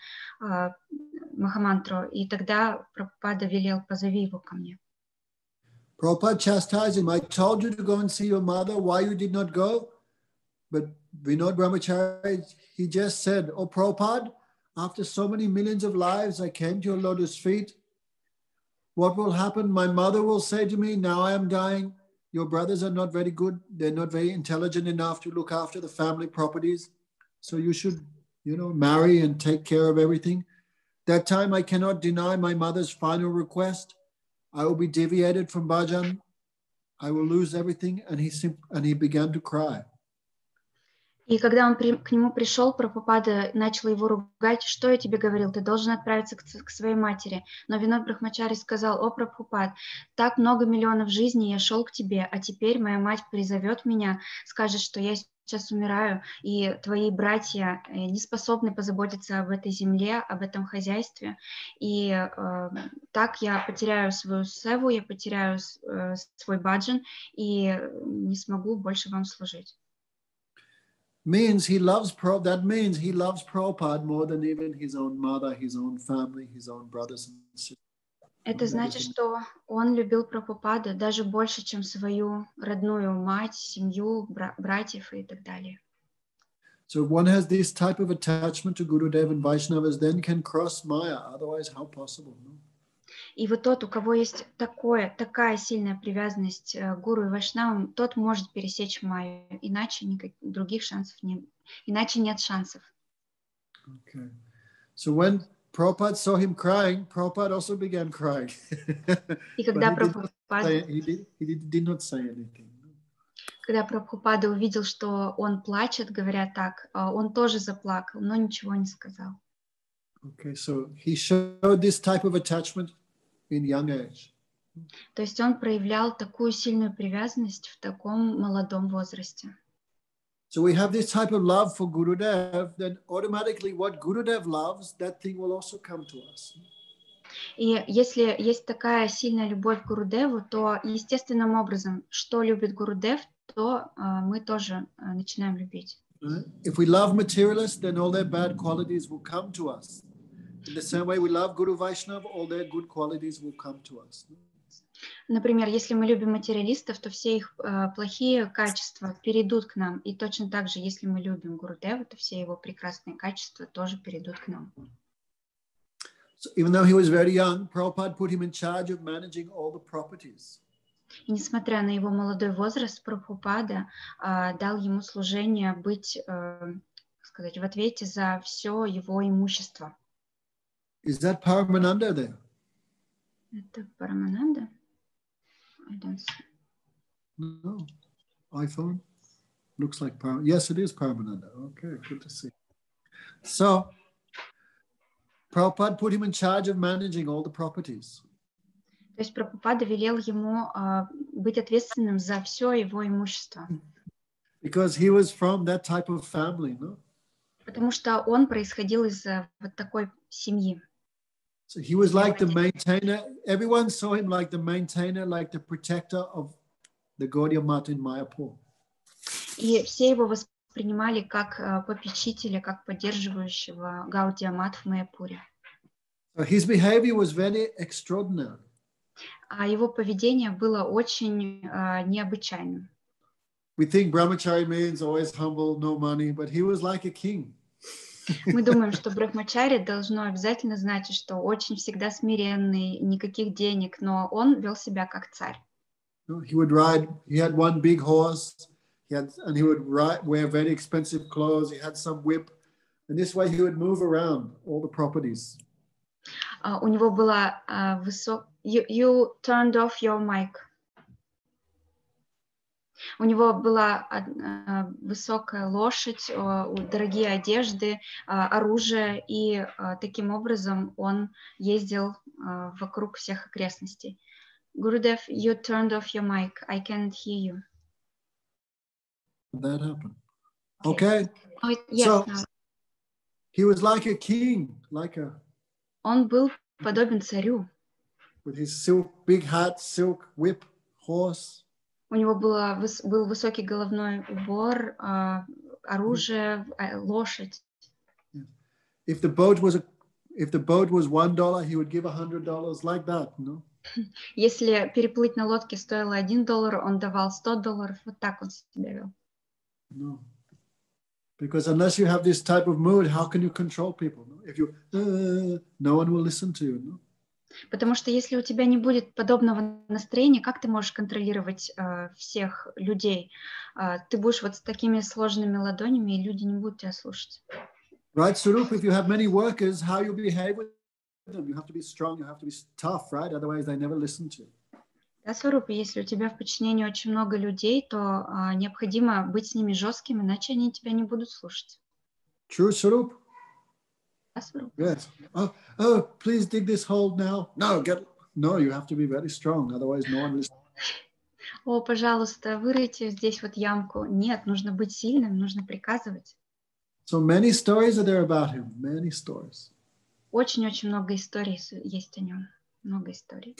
Махамантру. И тогда Прабхупада велел, позови его ко мне. Prabhupada chastised him. I told you to go and see your mother. Why you did not go? But Vinod Brahmachari, he just said, oh, Prabhupada, after so many millions of lives, I came to your lotus feet. What will happen? My mother will say to me, now I am dying. Your brothers are not very good. They're not very intelligent enough to look after the family properties. So you should, marry and take care of everything. That time I cannot deny my mother's final request. I will be deviated from bhajan. I will lose everything. And he began to cry. И когда он к нему пришел, Прабхупада начал его ругать. Что я тебе говорил? Ты должен отправиться к своей матери. Но Винод Брахмачари сказал, о, Прабхупад, так много миллионов жизней я шел к тебе, а теперь моя мать призовет меня, скажет, что я сейчас умираю, и твои братья не способны позаботиться об этой земле, об этом хозяйстве. И так я потеряю свою севу, я потеряю свой баджан и не смогу больше вам служить. Means he loves Prabhupada more than even his own mother, his own family, his own brothers and sisters. Это значит, что он любил Прабхупаду даже больше, чем свою родную мать, семью, братьев и так далее. So if one has this type of attachment to Gurudev and Vaishnavas, then can cross Maya. Otherwise, how possible? No? И вот тот, у кого есть такая сильная привязанность к гуру и вайшнавам, тот может пересечь Майю, иначе других шансов нет, иначе нет шансов. Okay. So when Prabhupada saw him crying, Prabhupada also began crying. И когда he did not say anything. Когда Прабхупада увидел, что он плачет, говоря так, он тоже заплакал, но ничего не сказал. Okay, so he showed this type of attachment in young age. То есть он проявлял такую сильную привязанность в таком молодом возрасте. So we have this type of love for Gurudev, then automatically what Gurudev loves, that thing will also come to us. И если есть такая сильная любовь к Гурудеву, то естественным образом, что любит Гурудев, то мы тоже начинаем любить. If we love materialists, then all their bad qualities will come to us. In the same way we love Guru Vaishnava, all their good qualities will come to us. Например, если мы любим материалистов, то все их плохие качества перейдут к нам. И точно так же, если мы любим Гурудева, то все его прекрасные качества тоже перейдут к нам. So even though he was very young, Prabhupada put him in charge of managing all the properties. И несмотря на его молодой возраст, Прабхупада дал ему служение быть, сказать, в ответе за все его имущество. Is that Paramananda there? Это Парамананда? I don't see. No. iPhone? Looks like Paramananda. Yes, it is Paramananda. Okay, good to see. So, Prabhupada put him in charge of managing all the properties. То есть Прабхупада велел ему быть ответственным за все его имущество. Because he was from that type of family, no? Потому что он происходил из вот такой семьи. So he was like the maintainer. Everyone saw him like the maintainer, like the protector of the Gaudiya Math in Mayapur. И все его воспринимали как попечителя, как поддерживающего Гаудия Мат в Майяпуре. So his behavior was very extraordinary. А его поведение было очень необычайным. We think brahmachari means always humble, no money, but he was like a king. Мы думаем, что брахмачари должно обязательно значить, что очень всегда смиренный, никаких денег, но он вел себя как царь. He would ride, he had one big horse, and he would wear very expensive clothes, he had some whip, And this way he would move around all the properties. У него была You turned off your mic. У него была высокая лошадь, дорогие одежды, оружие, и таким образом он ездил вокруг всех окрестностей. Gurudev, you turned off your mic. I can't hear you. That happened. Okay. Yes, so no. He was like a king, Он был подобен царю. With his big hat, silk whip, horse. У него был высокий головной убор, оружие, лошадь. If the boat was $1, he would give $100 like that, no? Если переплыть на лодке стоило $1, он давал $100. Вот так он себя вел. No. Because unless you have this type of mood, how can you control people? No? If you, no one will listen to you. No? Потому что если у тебя не будет подобного настроения, как ты можешь контролировать всех людей? Ты будешь вот с такими сложными ладонями, и люди не будут тебя слушать. Right, Swarup, if you have many workers, how you behave with them? You have to be strong, you have to be tough, right? Otherwise, they never listen to you. Да, Сварупа, если у тебя в подчинении очень много людей, то необходимо быть с ними жестким, иначе они тебя не будут слушать. True, Swarup? Да, Сварупа? Yes. Oh, please dig this hole now. No, you have to be very strong, otherwise no one listens. О, пожалуйста, выройте здесь вот ямку. Нет, нужно быть сильным, нужно приказывать. So many stories are there about him, many stories. Очень-очень много историй есть о нем, много историй.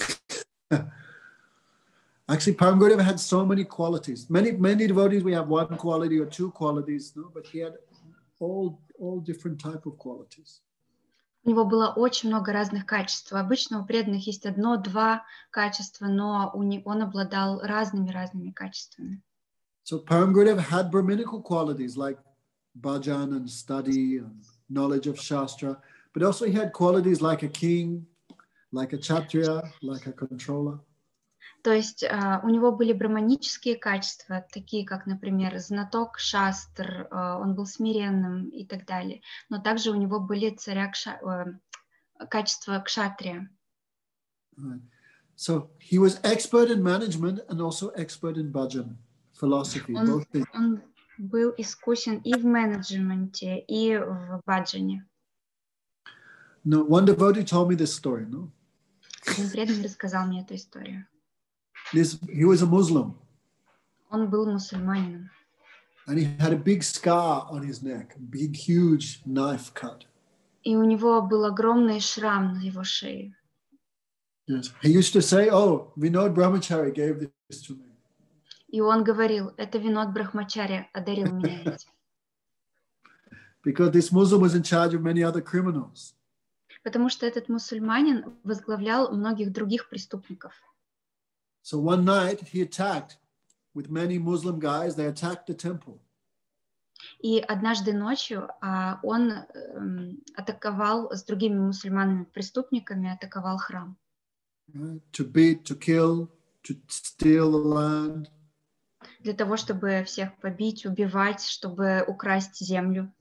Actually, Param Gurudev had so many qualities. Many devotees, we have one quality or two qualities, no? But he had all different type of qualities. У него было очень много разных качеств. Обычно у преданных есть 1-2 качества, но он обладал разными качествами. So Param Gurudev had Brahminical qualities like bhajan and study and knowledge of Shastra, but also he had qualities like a king, like a kshatriya, like a controller. То есть у него были брахманические качества, такие как, например, знаток шастр, он был смиренным и так далее. Но также у него были качества кшатрия. Right. So he was expert in management and also expert in bhajan, philosophy. Он был искусен и в менеджменте, и в баджане. No, one devotee told me this story, no? Один преданный рассказал мне эту историю. He was a Muslim. Он был мусульманином. And he had a big scar on his neck, a big, huge knife cut. И у него был огромный шрам на его шее. Yes. He used to say, "Oh, Vinod Brahmachari gave this to me." И он говорил, это Винод Брахмачарья одарил меня этим. Because this Muslim was in charge of many other criminals. Потому что этот мусульманин возглавлял многих других преступников. So one night he attacked with many Muslim guys. They attacked the temple. И однажды ночью он атаковал с другими мусульманами-преступниками, атаковал храм. To beat, to kill, to steal the land. Для того, чтобы всех побить, убивать, чтобы украсть землю.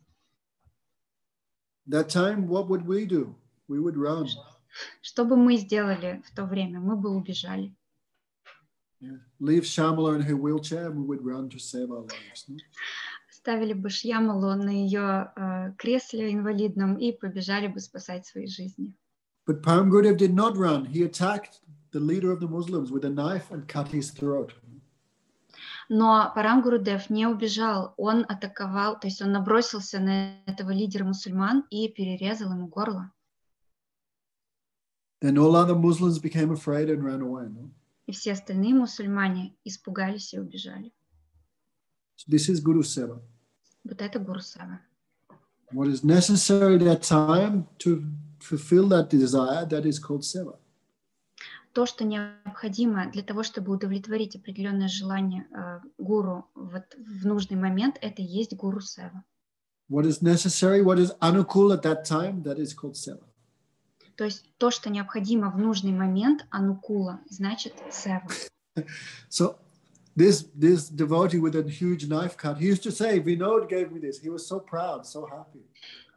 That time, what would we do? We would run. Что бы мы сделали в то время? Мы бы убежали. Yeah. Leave Shamala in her wheelchair and we would run to save our lives. No? Ставили бы Шьямалу на ее кресле инвалидном и побежали бы спасать свои жизни. But Param Gurudev did not run. He attacked the leader of the Muslims with a knife and cut his throat. Но Парам Гурудев не убежал, он атаковал, то есть он набросился на этого лидера мусульман и перерезал ему горло. Then all other Muslims became afraid and ran away. No? И все остальные мусульмане испугались и убежали. So this is Guru Seva. Вот это Гуру Сева. What is necessary at that time to fulfill that desire, that is called Seva. То, что необходимо для того, чтобы удовлетворить определенное желание гуру вот в нужный момент, это и есть Гуру Сева. What is necessary, what is anukul at that time, that is called Seva. То есть то, что необходимо в нужный момент, анукула, значит Сева. So this devotee with a huge knife cut, he used to say, Vinod gave me this. He was so proud, so happy.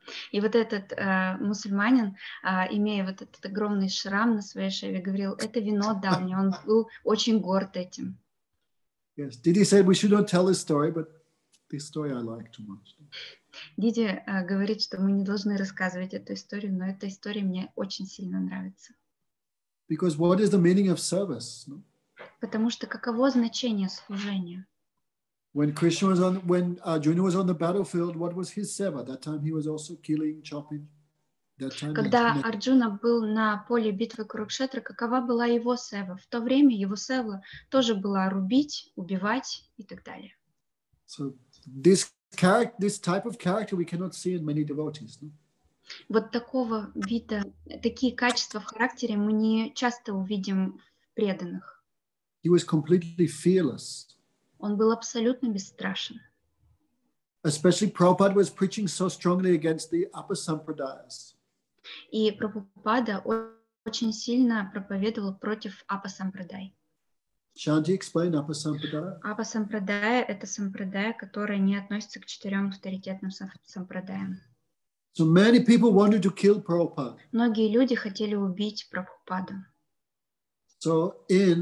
И вот этот мусульманин, имея вот этот огромный шрам на своей шее, говорил, это вино дал мне, он был очень горд этим. Yes. Didi said we should not tell this story, but this story I like too much. Диди говорит, что мы не должны рассказывать эту историю, но эта история мне очень сильно нравится. Because what is the meaning of service? No? Потому что каково значение служения? When Arjuna was on the battlefield, what was his seva? That time he was also killing, chopping. That time. Когда Арджуна был на поле битвы Курукшетра, какова была его сева? В то время его сева тоже была рубить, убивать и так далее. So this type of character we cannot see in many devotees. No? Вот такого вида, такие качества в характере мы не часто увидим в преданных. He was completely fearless. Он был абсолютно бесстрашен. Especially Prabhupada was preaching so strongly against the upper sampradayas. И Прабхупада очень сильно проповедовал против апа-сампрадай. Shanti, explain upper sampradaya. Апа-сампрадая – это сампрадая, которая не относится к 4 авторитетным сампрадаям. So many people wanted to kill Prabhupada. Многие люди хотели убить Прабхупаду. So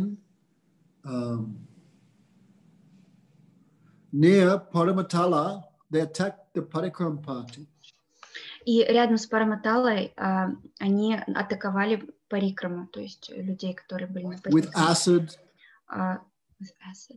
near Paramatala, they attacked the Parikram party. И рядом с Параматалой они атаковали Парикраму, то есть людей, которые были на Парикраме. With acid. With acid.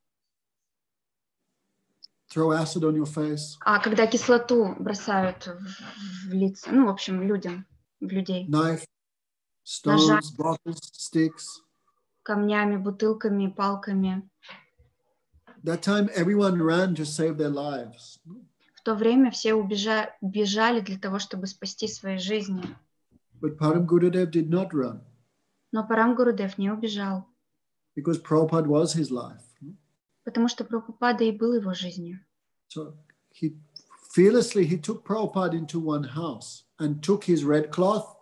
Throw acid on your face. Когда кислоту бросают в лица, ну, в общем, людям, в людей. Knife, stones, bottles, sticks. Камнями, бутылками, палками. That time everyone ran to save their lives. В то время все бежали для того, чтобы спасти свои жизни. But Param Gurudev did not run. Но Парам Гурудев не убежал. Because Prabhupada was his life. Потому что Прабхупада и был его жизнью. So he took Prabhupada into one house and took his red cloth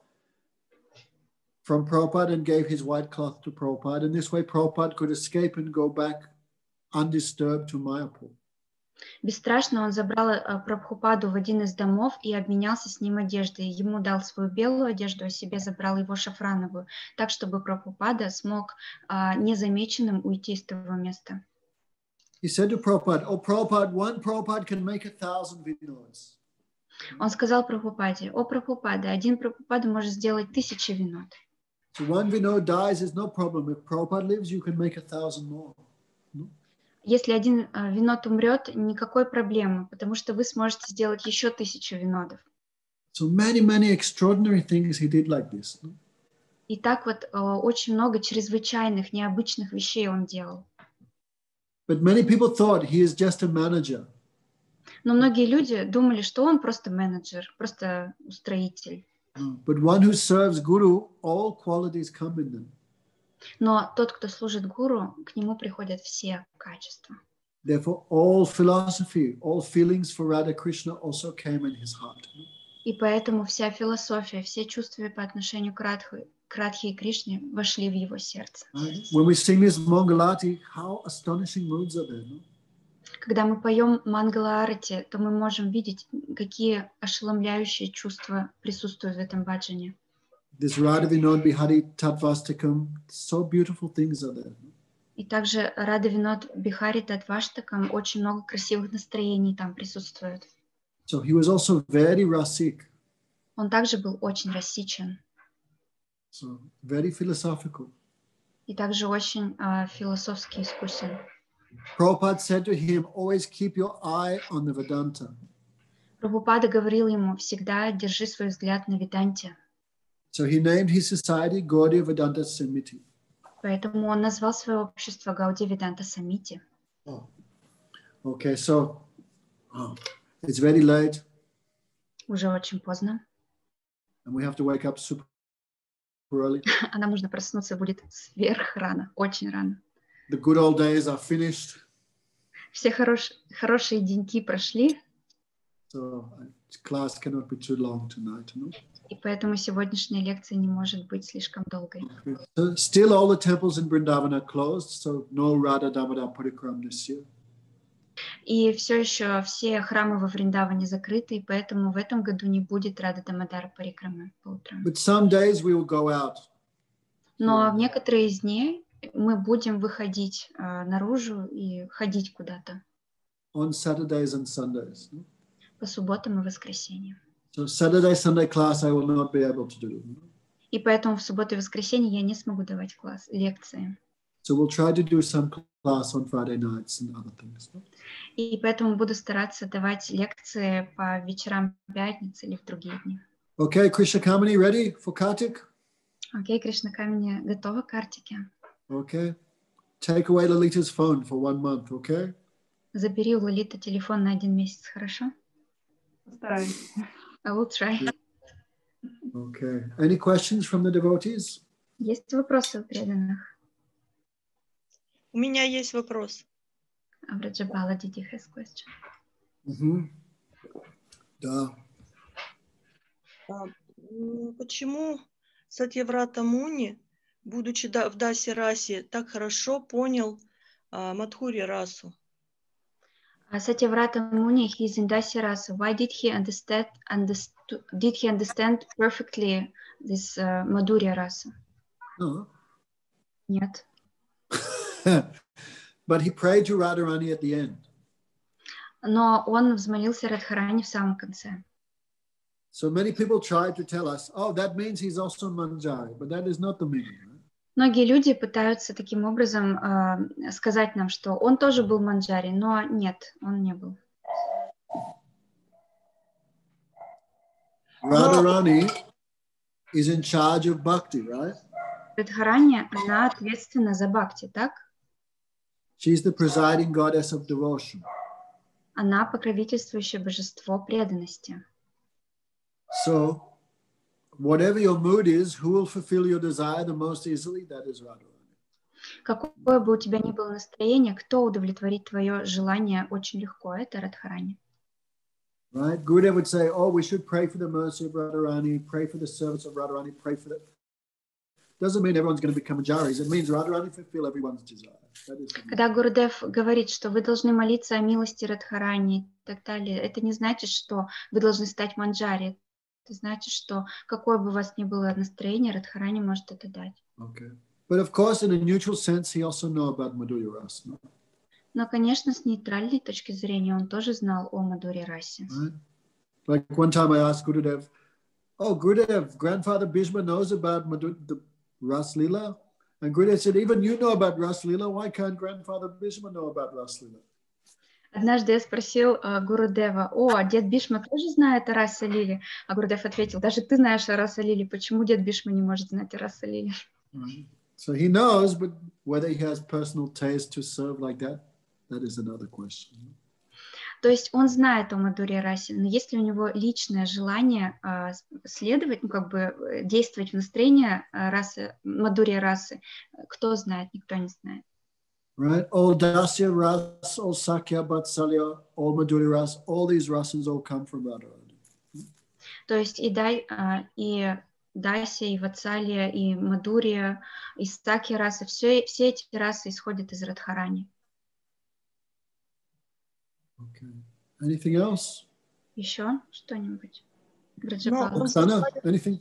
from Prabhupada and gave his white cloth to Prabhupada. And this way Prabhupada could escape and go back undisturbed to Mayapur. Бесстрашно он забрал Прабхупаду в один из домов и обменялся с ним одеждой. Ему дал свою белую одежду, а себе забрал его шафрановую, так, чтобы Прабхупада смог незамеченным уйти из того места. He said to Prabhupada, "Oh Prabhupada, one Prabhupada can make 1,000 vinods." Он сказал Прабхупаде: "О Прабхупада, один Прабхупада может сделать 1000 винод." So one vinod dies is no problem. If Prabhupada lives, you can make 1,000 more. Если один винод умрет, никакой проблемы, потому что вы сможете сделать еще 1000 винодов. So many extraordinary things he did like this. И так вот очень много чрезвычайных, необычных вещей он делал. But many people thought he is just a manager. Но многие люди думали, что он просто менеджер, просто устроитель. But one who serves Guru, all qualities come in them. Но тот, кто служит гуру, к нему приходят все качества. Therefore, all philosophy, all feelings for Radha Krishna also came in his heart. И поэтому вся философия, все чувства по отношению к Радхе и Кришне вошли в его сердце. When we sing this Mangalati, how astonishing moods are there, no? Когда мы поем Мангала-арати, то мы можем видеть, какие ошеломляющие чувства присутствуют в этом баджане. This Radha Vinod Bihari Tatvastakam, so beautiful things are there. И также Рада Винод Бихари Татваштакам, очень много красивых настроений там присутствует. So he was also very rasik. Он также был очень рассичен. So very philosophical. И также очень философски искусен. Prabhupada said to him, always keep your eye on the Vedanta. Прабхупада говорил ему: всегда держи свой взгляд на Веданте. So he named his society Gaudiya Vedanta Samiti. Поэтому он назвал свое общество Гаудия Веданта Самити. Okay, so it's very late. Уже очень поздно. And we have to wake up super early. А нам нужно проснуться будет сверх рано, очень рано. The good old days are finished. Все хорошие деньки прошли. So class cannot be too long tonight, no? И поэтому сегодняшняя лекция не может быть слишком долгой. So still all the temples in Vrindavan are closed, so no Radha Damodar Parikram this year. И все еще все храмы во Вриндаване закрыты, и поэтому в этом году не будет Рада Дамодара Парикрамы по утрам. But some days we will go out. Но в некоторые из дней мы будем выходить наружу и ходить куда-то. On Saturdays and Sundays. По субботам и воскресеньям. So Saturday, Sunday class I will not be able to do. И поэтому в субботу и воскресенье я не смогу давать лекции. So we'll try to do some class on Friday nights and other things. И поэтому буду стараться давать лекции по вечерам пятницы или в другие дни. Okay, Krishna Kamini, ready for Kartik? Окей, Кришна Камини, готова к Картике? Okay. Take away Lalita's phone for 1 month, okay? Забери у Лолиты телефон на 1 месяц, хорошо? Постараюсь. I will try. Okay. Any questions from the devotees? Есть вопросы у преданных? У меня есть вопрос. Враджабала, did you have question? Да. Почему Сатьяврата Муни, будучи в Даси Расе, так хорошо понял Мадхури расу? Сатьяврата Муни, he's in Dasi Rasa. Why did he understand perfectly this Madhurya Rasa? No. Нет. But he prayed to Radharani at the end. Но он взмолился Радхарани в самом конце. So many people tried to tell us, oh, that means he's also Manjari, but that is not the meaning. Right? Многие люди пытаются таким образом сказать нам, что он тоже был манджари, но нет, он не был. Radharani is in charge of bhakti, right? Радхарани, она ответственна за бхакти, так? She's the presiding goddess of devotion. Она покровительствующее божество преданности. So, whatever your mood is, who will fulfill your desire the most easily? That is Radharani. Какое бы у тебя ни было настроение, кто удовлетворит твое желание очень легко, это Радхарани. Right? Gurudev would say, oh, we should pray for the mercy of Radharani, pray for the service of Radharani, pray for that. Doesn't mean everyone's going to become Majaris. It means Radharani fulfill everyone's desire. Когда Гурудев говорит, что вы должны молиться о милости Радхарани и так далее, это не значит, что вы должны стать манджари. Это значит, что какое бы у вас ни было настроение, Радхарани может это дать. Okay. But of course, in a neutral sense, he also know about Madhurya Rasa. No? Но, конечно, с нейтральной точки зрения он тоже знал о Мадхурья Расе. Right? Like one time I asked Gurudev, oh, Gurudev, grandfather Bhishma knows about the Ras Leela? And Gurudev said, even you know about Ras Leela, why can't grandfather Bhishma know about Ras Leela? Однажды я спросил Гурудева, а дед Бишма тоже знает о Расе Лиле? А Гурудев ответил, даже ты знаешь о Расе Лиле, почему дед Бишма не может знать о Расе Лиле? Right. So he knows, but whether he has personal taste to serve like that, that is another question. То есть он знает о Мадхурья Расе, но есть ли у него личное желание следовать, действовать в настроении расы, Мадхурья Расы, кто знает, никто не знает. Right? All Dasya Ras, all Sakya, Vatsalya, all Madhurya Ras, all these rasas all come from Radharani. То есть и Дася, и Ватсалия, и Мадхурья, и Саки расы, все эти расы исходят из Радхарани. Okay. Anything else? Еще что-нибудь? Oksana, anything?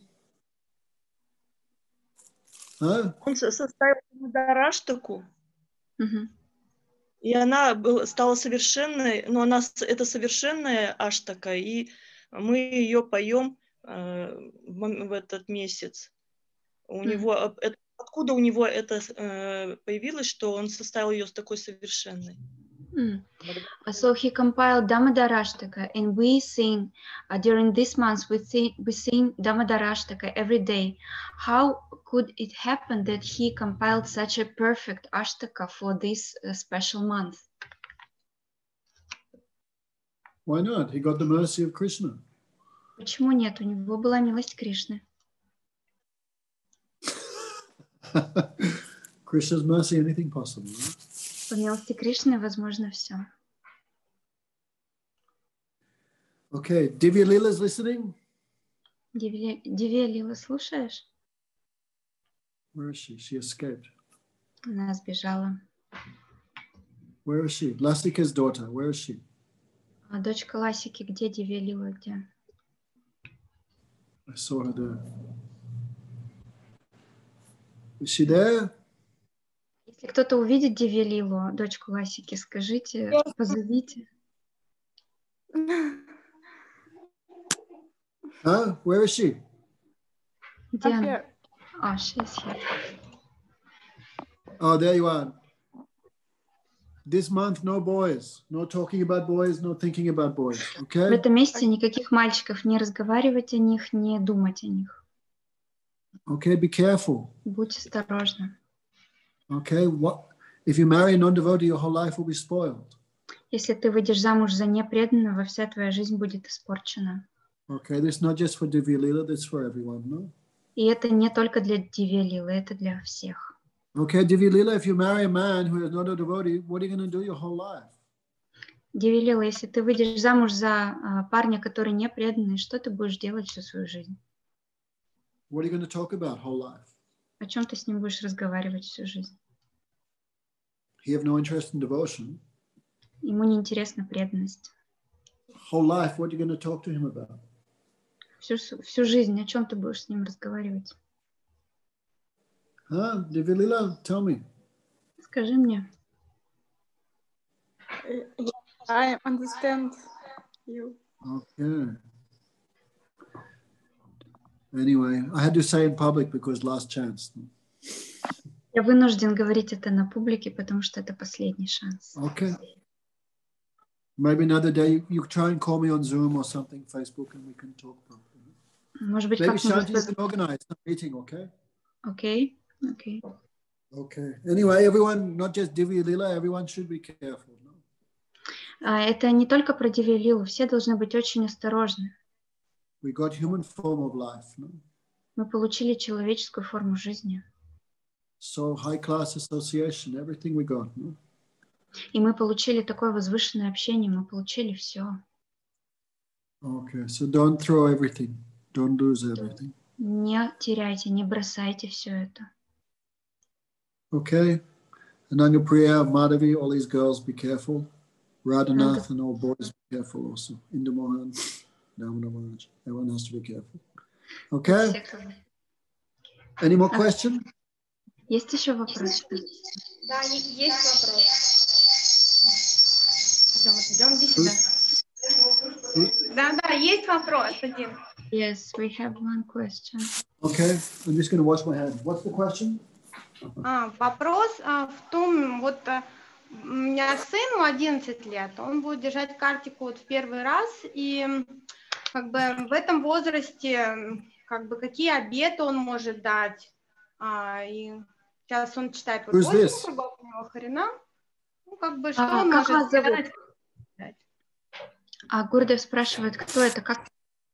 Huh? Он составил Мадараштаку, Угу. и она стала совершенной, но это совершенная аштака, и мы ее поем в этот месяц. У него, откуда у него это появилось, что он составил ее такой совершенной? So he compiled Damadarashtaka, and we sing during this month. We sing Damadarashtaka every day. How could it happen that he compiled such a perfect ashtaka for this special month? Why not? He got the mercy of Krishna. Почему нет? У него была милость Кришны. Krishna's mercy, anything possible. Right? По милости Кришны возможно все. Okay, Divya Lila is listening. Дивья Лила, слушаешь? Where is she? She escaped. Она сбежала. Where is she? Lasika's daughter. Where is she? А дочка Ласики, где Дивья Лила, где? I saw her there. Is she there? Если кто-то увидит Дивья Лилу, дочку Ласики, скажите, позовите. Huh? Where is she? Где I'm она? here. А, she's here. Oh, there you are. This month, no boys. No talking about boys, no thinking about boys. В Okay? этом месяце никаких мальчиков, не разговаривать о них, не думать о них. Okay, be careful. Будь осторожна. Okay? If you marry a non-devotee, your whole life will be spoiled. Если ты выйдешь замуж за непреданного, вся твоя жизнь будет испорчена. Okay, this is not just for Divya Lila, this is for everyone, no? И это не только для Дивья Лилы, это для всех. Okay, Divya Lila, if you marry a man who is not a devotee, what are you going to do your whole life? Дивья Лила, если ты выйдешь замуж за парня, который не преданный, что ты будешь делать всю свою жизнь? What are you going to talk about whole life? О чем ты с ним будешь разговаривать всю жизнь? You have no interest in devotion. Ему не интересна преданность. Whole life, what are you going to talk to him about? Всю жизнь о чем ты будешь с ним разговаривать? Huh? Divya Lila, tell me. Скажи мне. I understand you. Okay. Anyway, I had to say in public because last chance. Я вынужден говорить это на публике, потому что это последний шанс. Okay. Maybe another day you try and call me on Zoom or something, Facebook, and we can talk properly. Может быть, Maybe Shanti как-нибудь... can organize a meeting, okay? Окей, окей. Okay. Anyway, everyone, not just Divya Lila, everyone should be careful. No? Это не только про Дивью Лилу, все должны быть очень осторожны. We got human form of life. No? Мы получили человеческую форму жизни. So high class association, everything we got. No? И мы получили такое возвышенное общение, мы получили все. Okay, so don't throw everything. Don't lose everything. Не теряйте, не бросайте все это. Okay. Ananga Priya, Madhavi, all these girls, be careful. Radhanath and all boys, be careful also. Indu Damodar Maharaj. Everyone has to be careful. Okay. Any more questions? Есть еще вопросы? Да, есть вопрос. Идем, иди сюда. Да, есть вопрос один. Yes, we have one question. Okay, I'm just going to wash my hands. What's the question? Вопрос в том, вот у меня сыну 11 лет, он будет держать картику вот в первый раз, и как бы в этом возрасте как бы какие обеты он может дать, и сейчас он читает вот 8 кругов Харина, ну как бы что он может делать? А Гурдев спрашивает, кто это, как?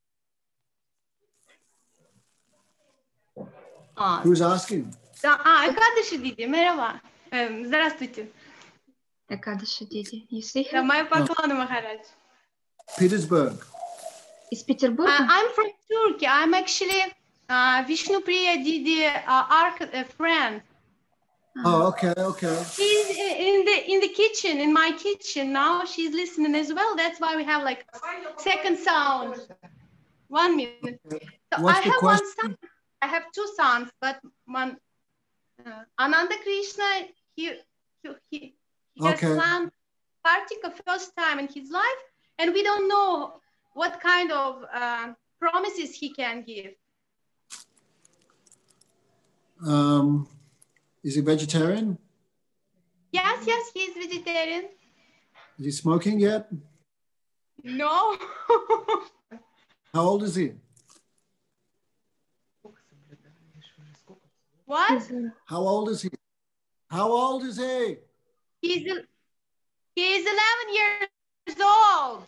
Who's asking? Да, Экадыши Диди, мерава. Здравствуйте. Экадыши Диди. You see him? Да, мои поклоны, Махарадж. Petersburg. Из Петербурга? I'm from Turkey. I'm actually Vishnupriya Didi friend. Oh, okay, okay. She's in the kitchen, in my kitchen now. She's listening as well. That's why we have like second sound. 1 minute. So What's I the have question? one son. I have two sons, but one Ananda Krishna, he has planned Kartika first time in his life, and we don't know what kind of promises he can give. Is he vegetarian? Yes, he's vegetarian. Is he smoking yet? No. How old is he? What? How old is he? How old is he? He's 11 years old.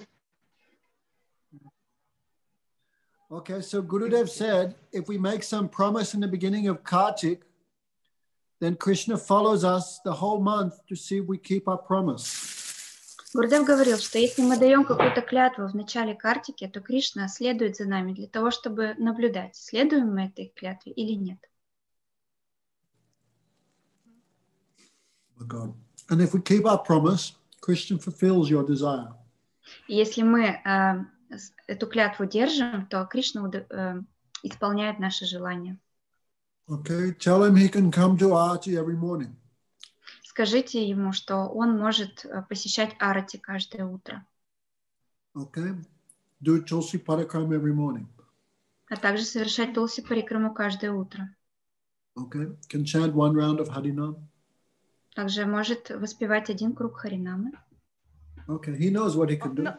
Okay, so Gurudev said, if we make some promise in the beginning of Kartik, then Krishna follows us the whole month to see if we keep our promise. Гурдев говорил, что если мы даем какую-то клятву в начале картики, то Кришна следует за нами для того, чтобы наблюдать, следуем мы этой клятве или нет. And if we keep our promise, Krishna fulfills your desire. И если мы эту клятву держим, то Кришна исполняет наши желания. Okay, tell him he can come to Aarti every morning. Скажите ему, что он может посещать Арати каждое утро. Okay, do Tulsi Parikram every morning. А также совершать Тулси Парикраму каждое утро. Okay, can chant one round of Harinam. Также может воспевать 1 круг Харинамы. Okay, he knows what he can do. No,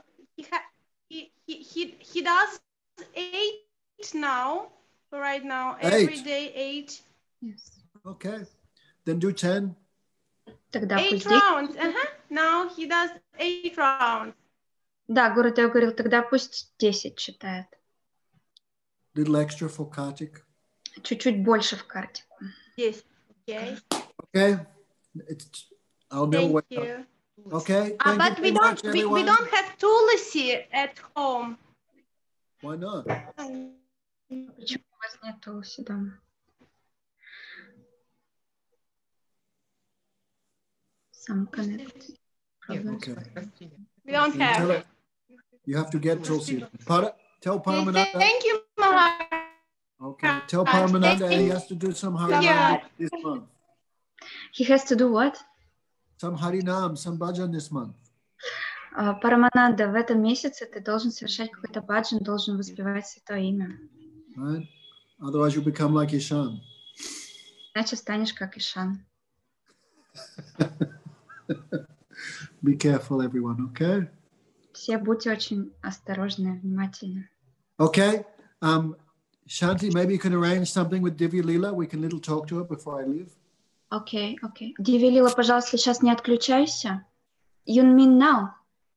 he does 8 now, right now, every 8. day 8. Yes. Okay, then do 10. Тогда 8 пусть rounds. Now he does 8 rounds. Да, Гурудев говорил, тогда пусть 10 читает. Little extra for Kartik. Чуть-чуть больше в картику. Yes. Okay. Okay, I'll never Thank wake you. up. Okay, thank But you we very much, don't we everyone. don't have Tulsi at home. Why not? Почему у вас нет Тулси дома? Some connect. Okay. We don't Then tell have. it. You have to get Tulsi. Tell Okay, Paramananda. thank you, Maharaj. Okay, tell Paramananda he has to do some Harinam Yeah. this month. He has to do what? Some Harinam, some bhajan this month. Парамананда, в этом месяце ты должен совершать какой-то баджан, должен воспевать святое имя. Right? Otherwise you become like Ishan. Иначе станешь как Ишан. Be careful, everyone, okay? Все будьте очень осторожны, внимательны. Okay. Shanti, maybe you can arrange something with Divya Leela. We can little talk to her before I leave. Окей. Дивилила, пожалуйста, сейчас не отключайся. You mean now?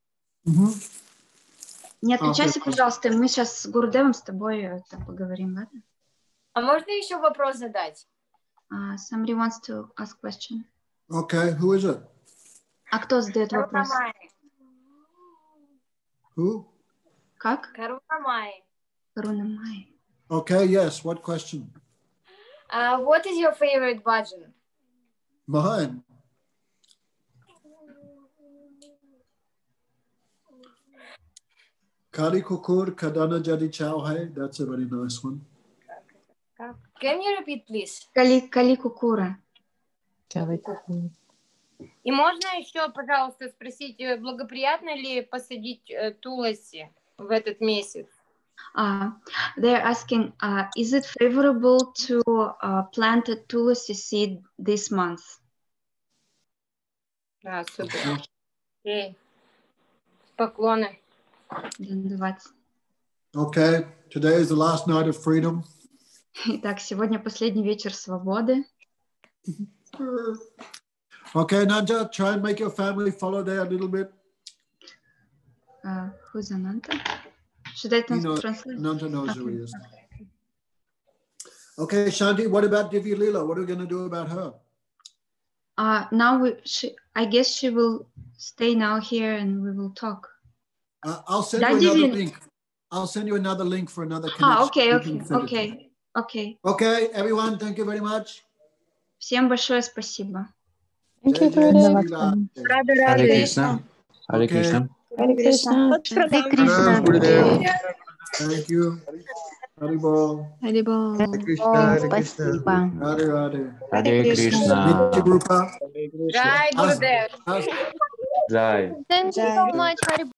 Не отключайся, пожалуйста. Мы сейчас с Гурудевом с тобой поговорим, ладно? А можно еще вопрос задать? Somebody wants to ask question. Okay, who is it? А кто задает вопрос? Who? Как? Карунамай. Карунамай. Okay, yes. What question? What is your favorite bhajan? Mine. Kari Kukur Kadana Jadi Chao Hai. That's a very nice one. Can you repeat, please? Кали Кукура. И можно еще, пожалуйста, спросить, благоприятно ли посадить туласи в этот месяц? They're asking, is it favorable to plant a tulsi seed this month? Да, супер. Окей. Поклоны. Okay, today is the last night of freedom. Итак, сегодня последний вечер свободы. Okay, Nanja, try and make your family follow there a little bit. Who's Ananta? Should I translate? Nanja knows who he is. Okay, Shanti, what about Divya Leela? What are we going to do about her? Now I guess she will stay now here and we will talk. I'll send you another link. I'll send you another link for another connection. Okay. Okay, everyone, thank you very much. Всем большое спасибо. Thank you, Hare Krishna. Hare Krishna. Hare Krishna. Hare Krishna. Thank you. Haribol. Haribol. Спасибо. Radhe Radhe. Hare Krishna. Nitya Rupa. Jai Gurudev. Jai. Thank you so much, Haribol.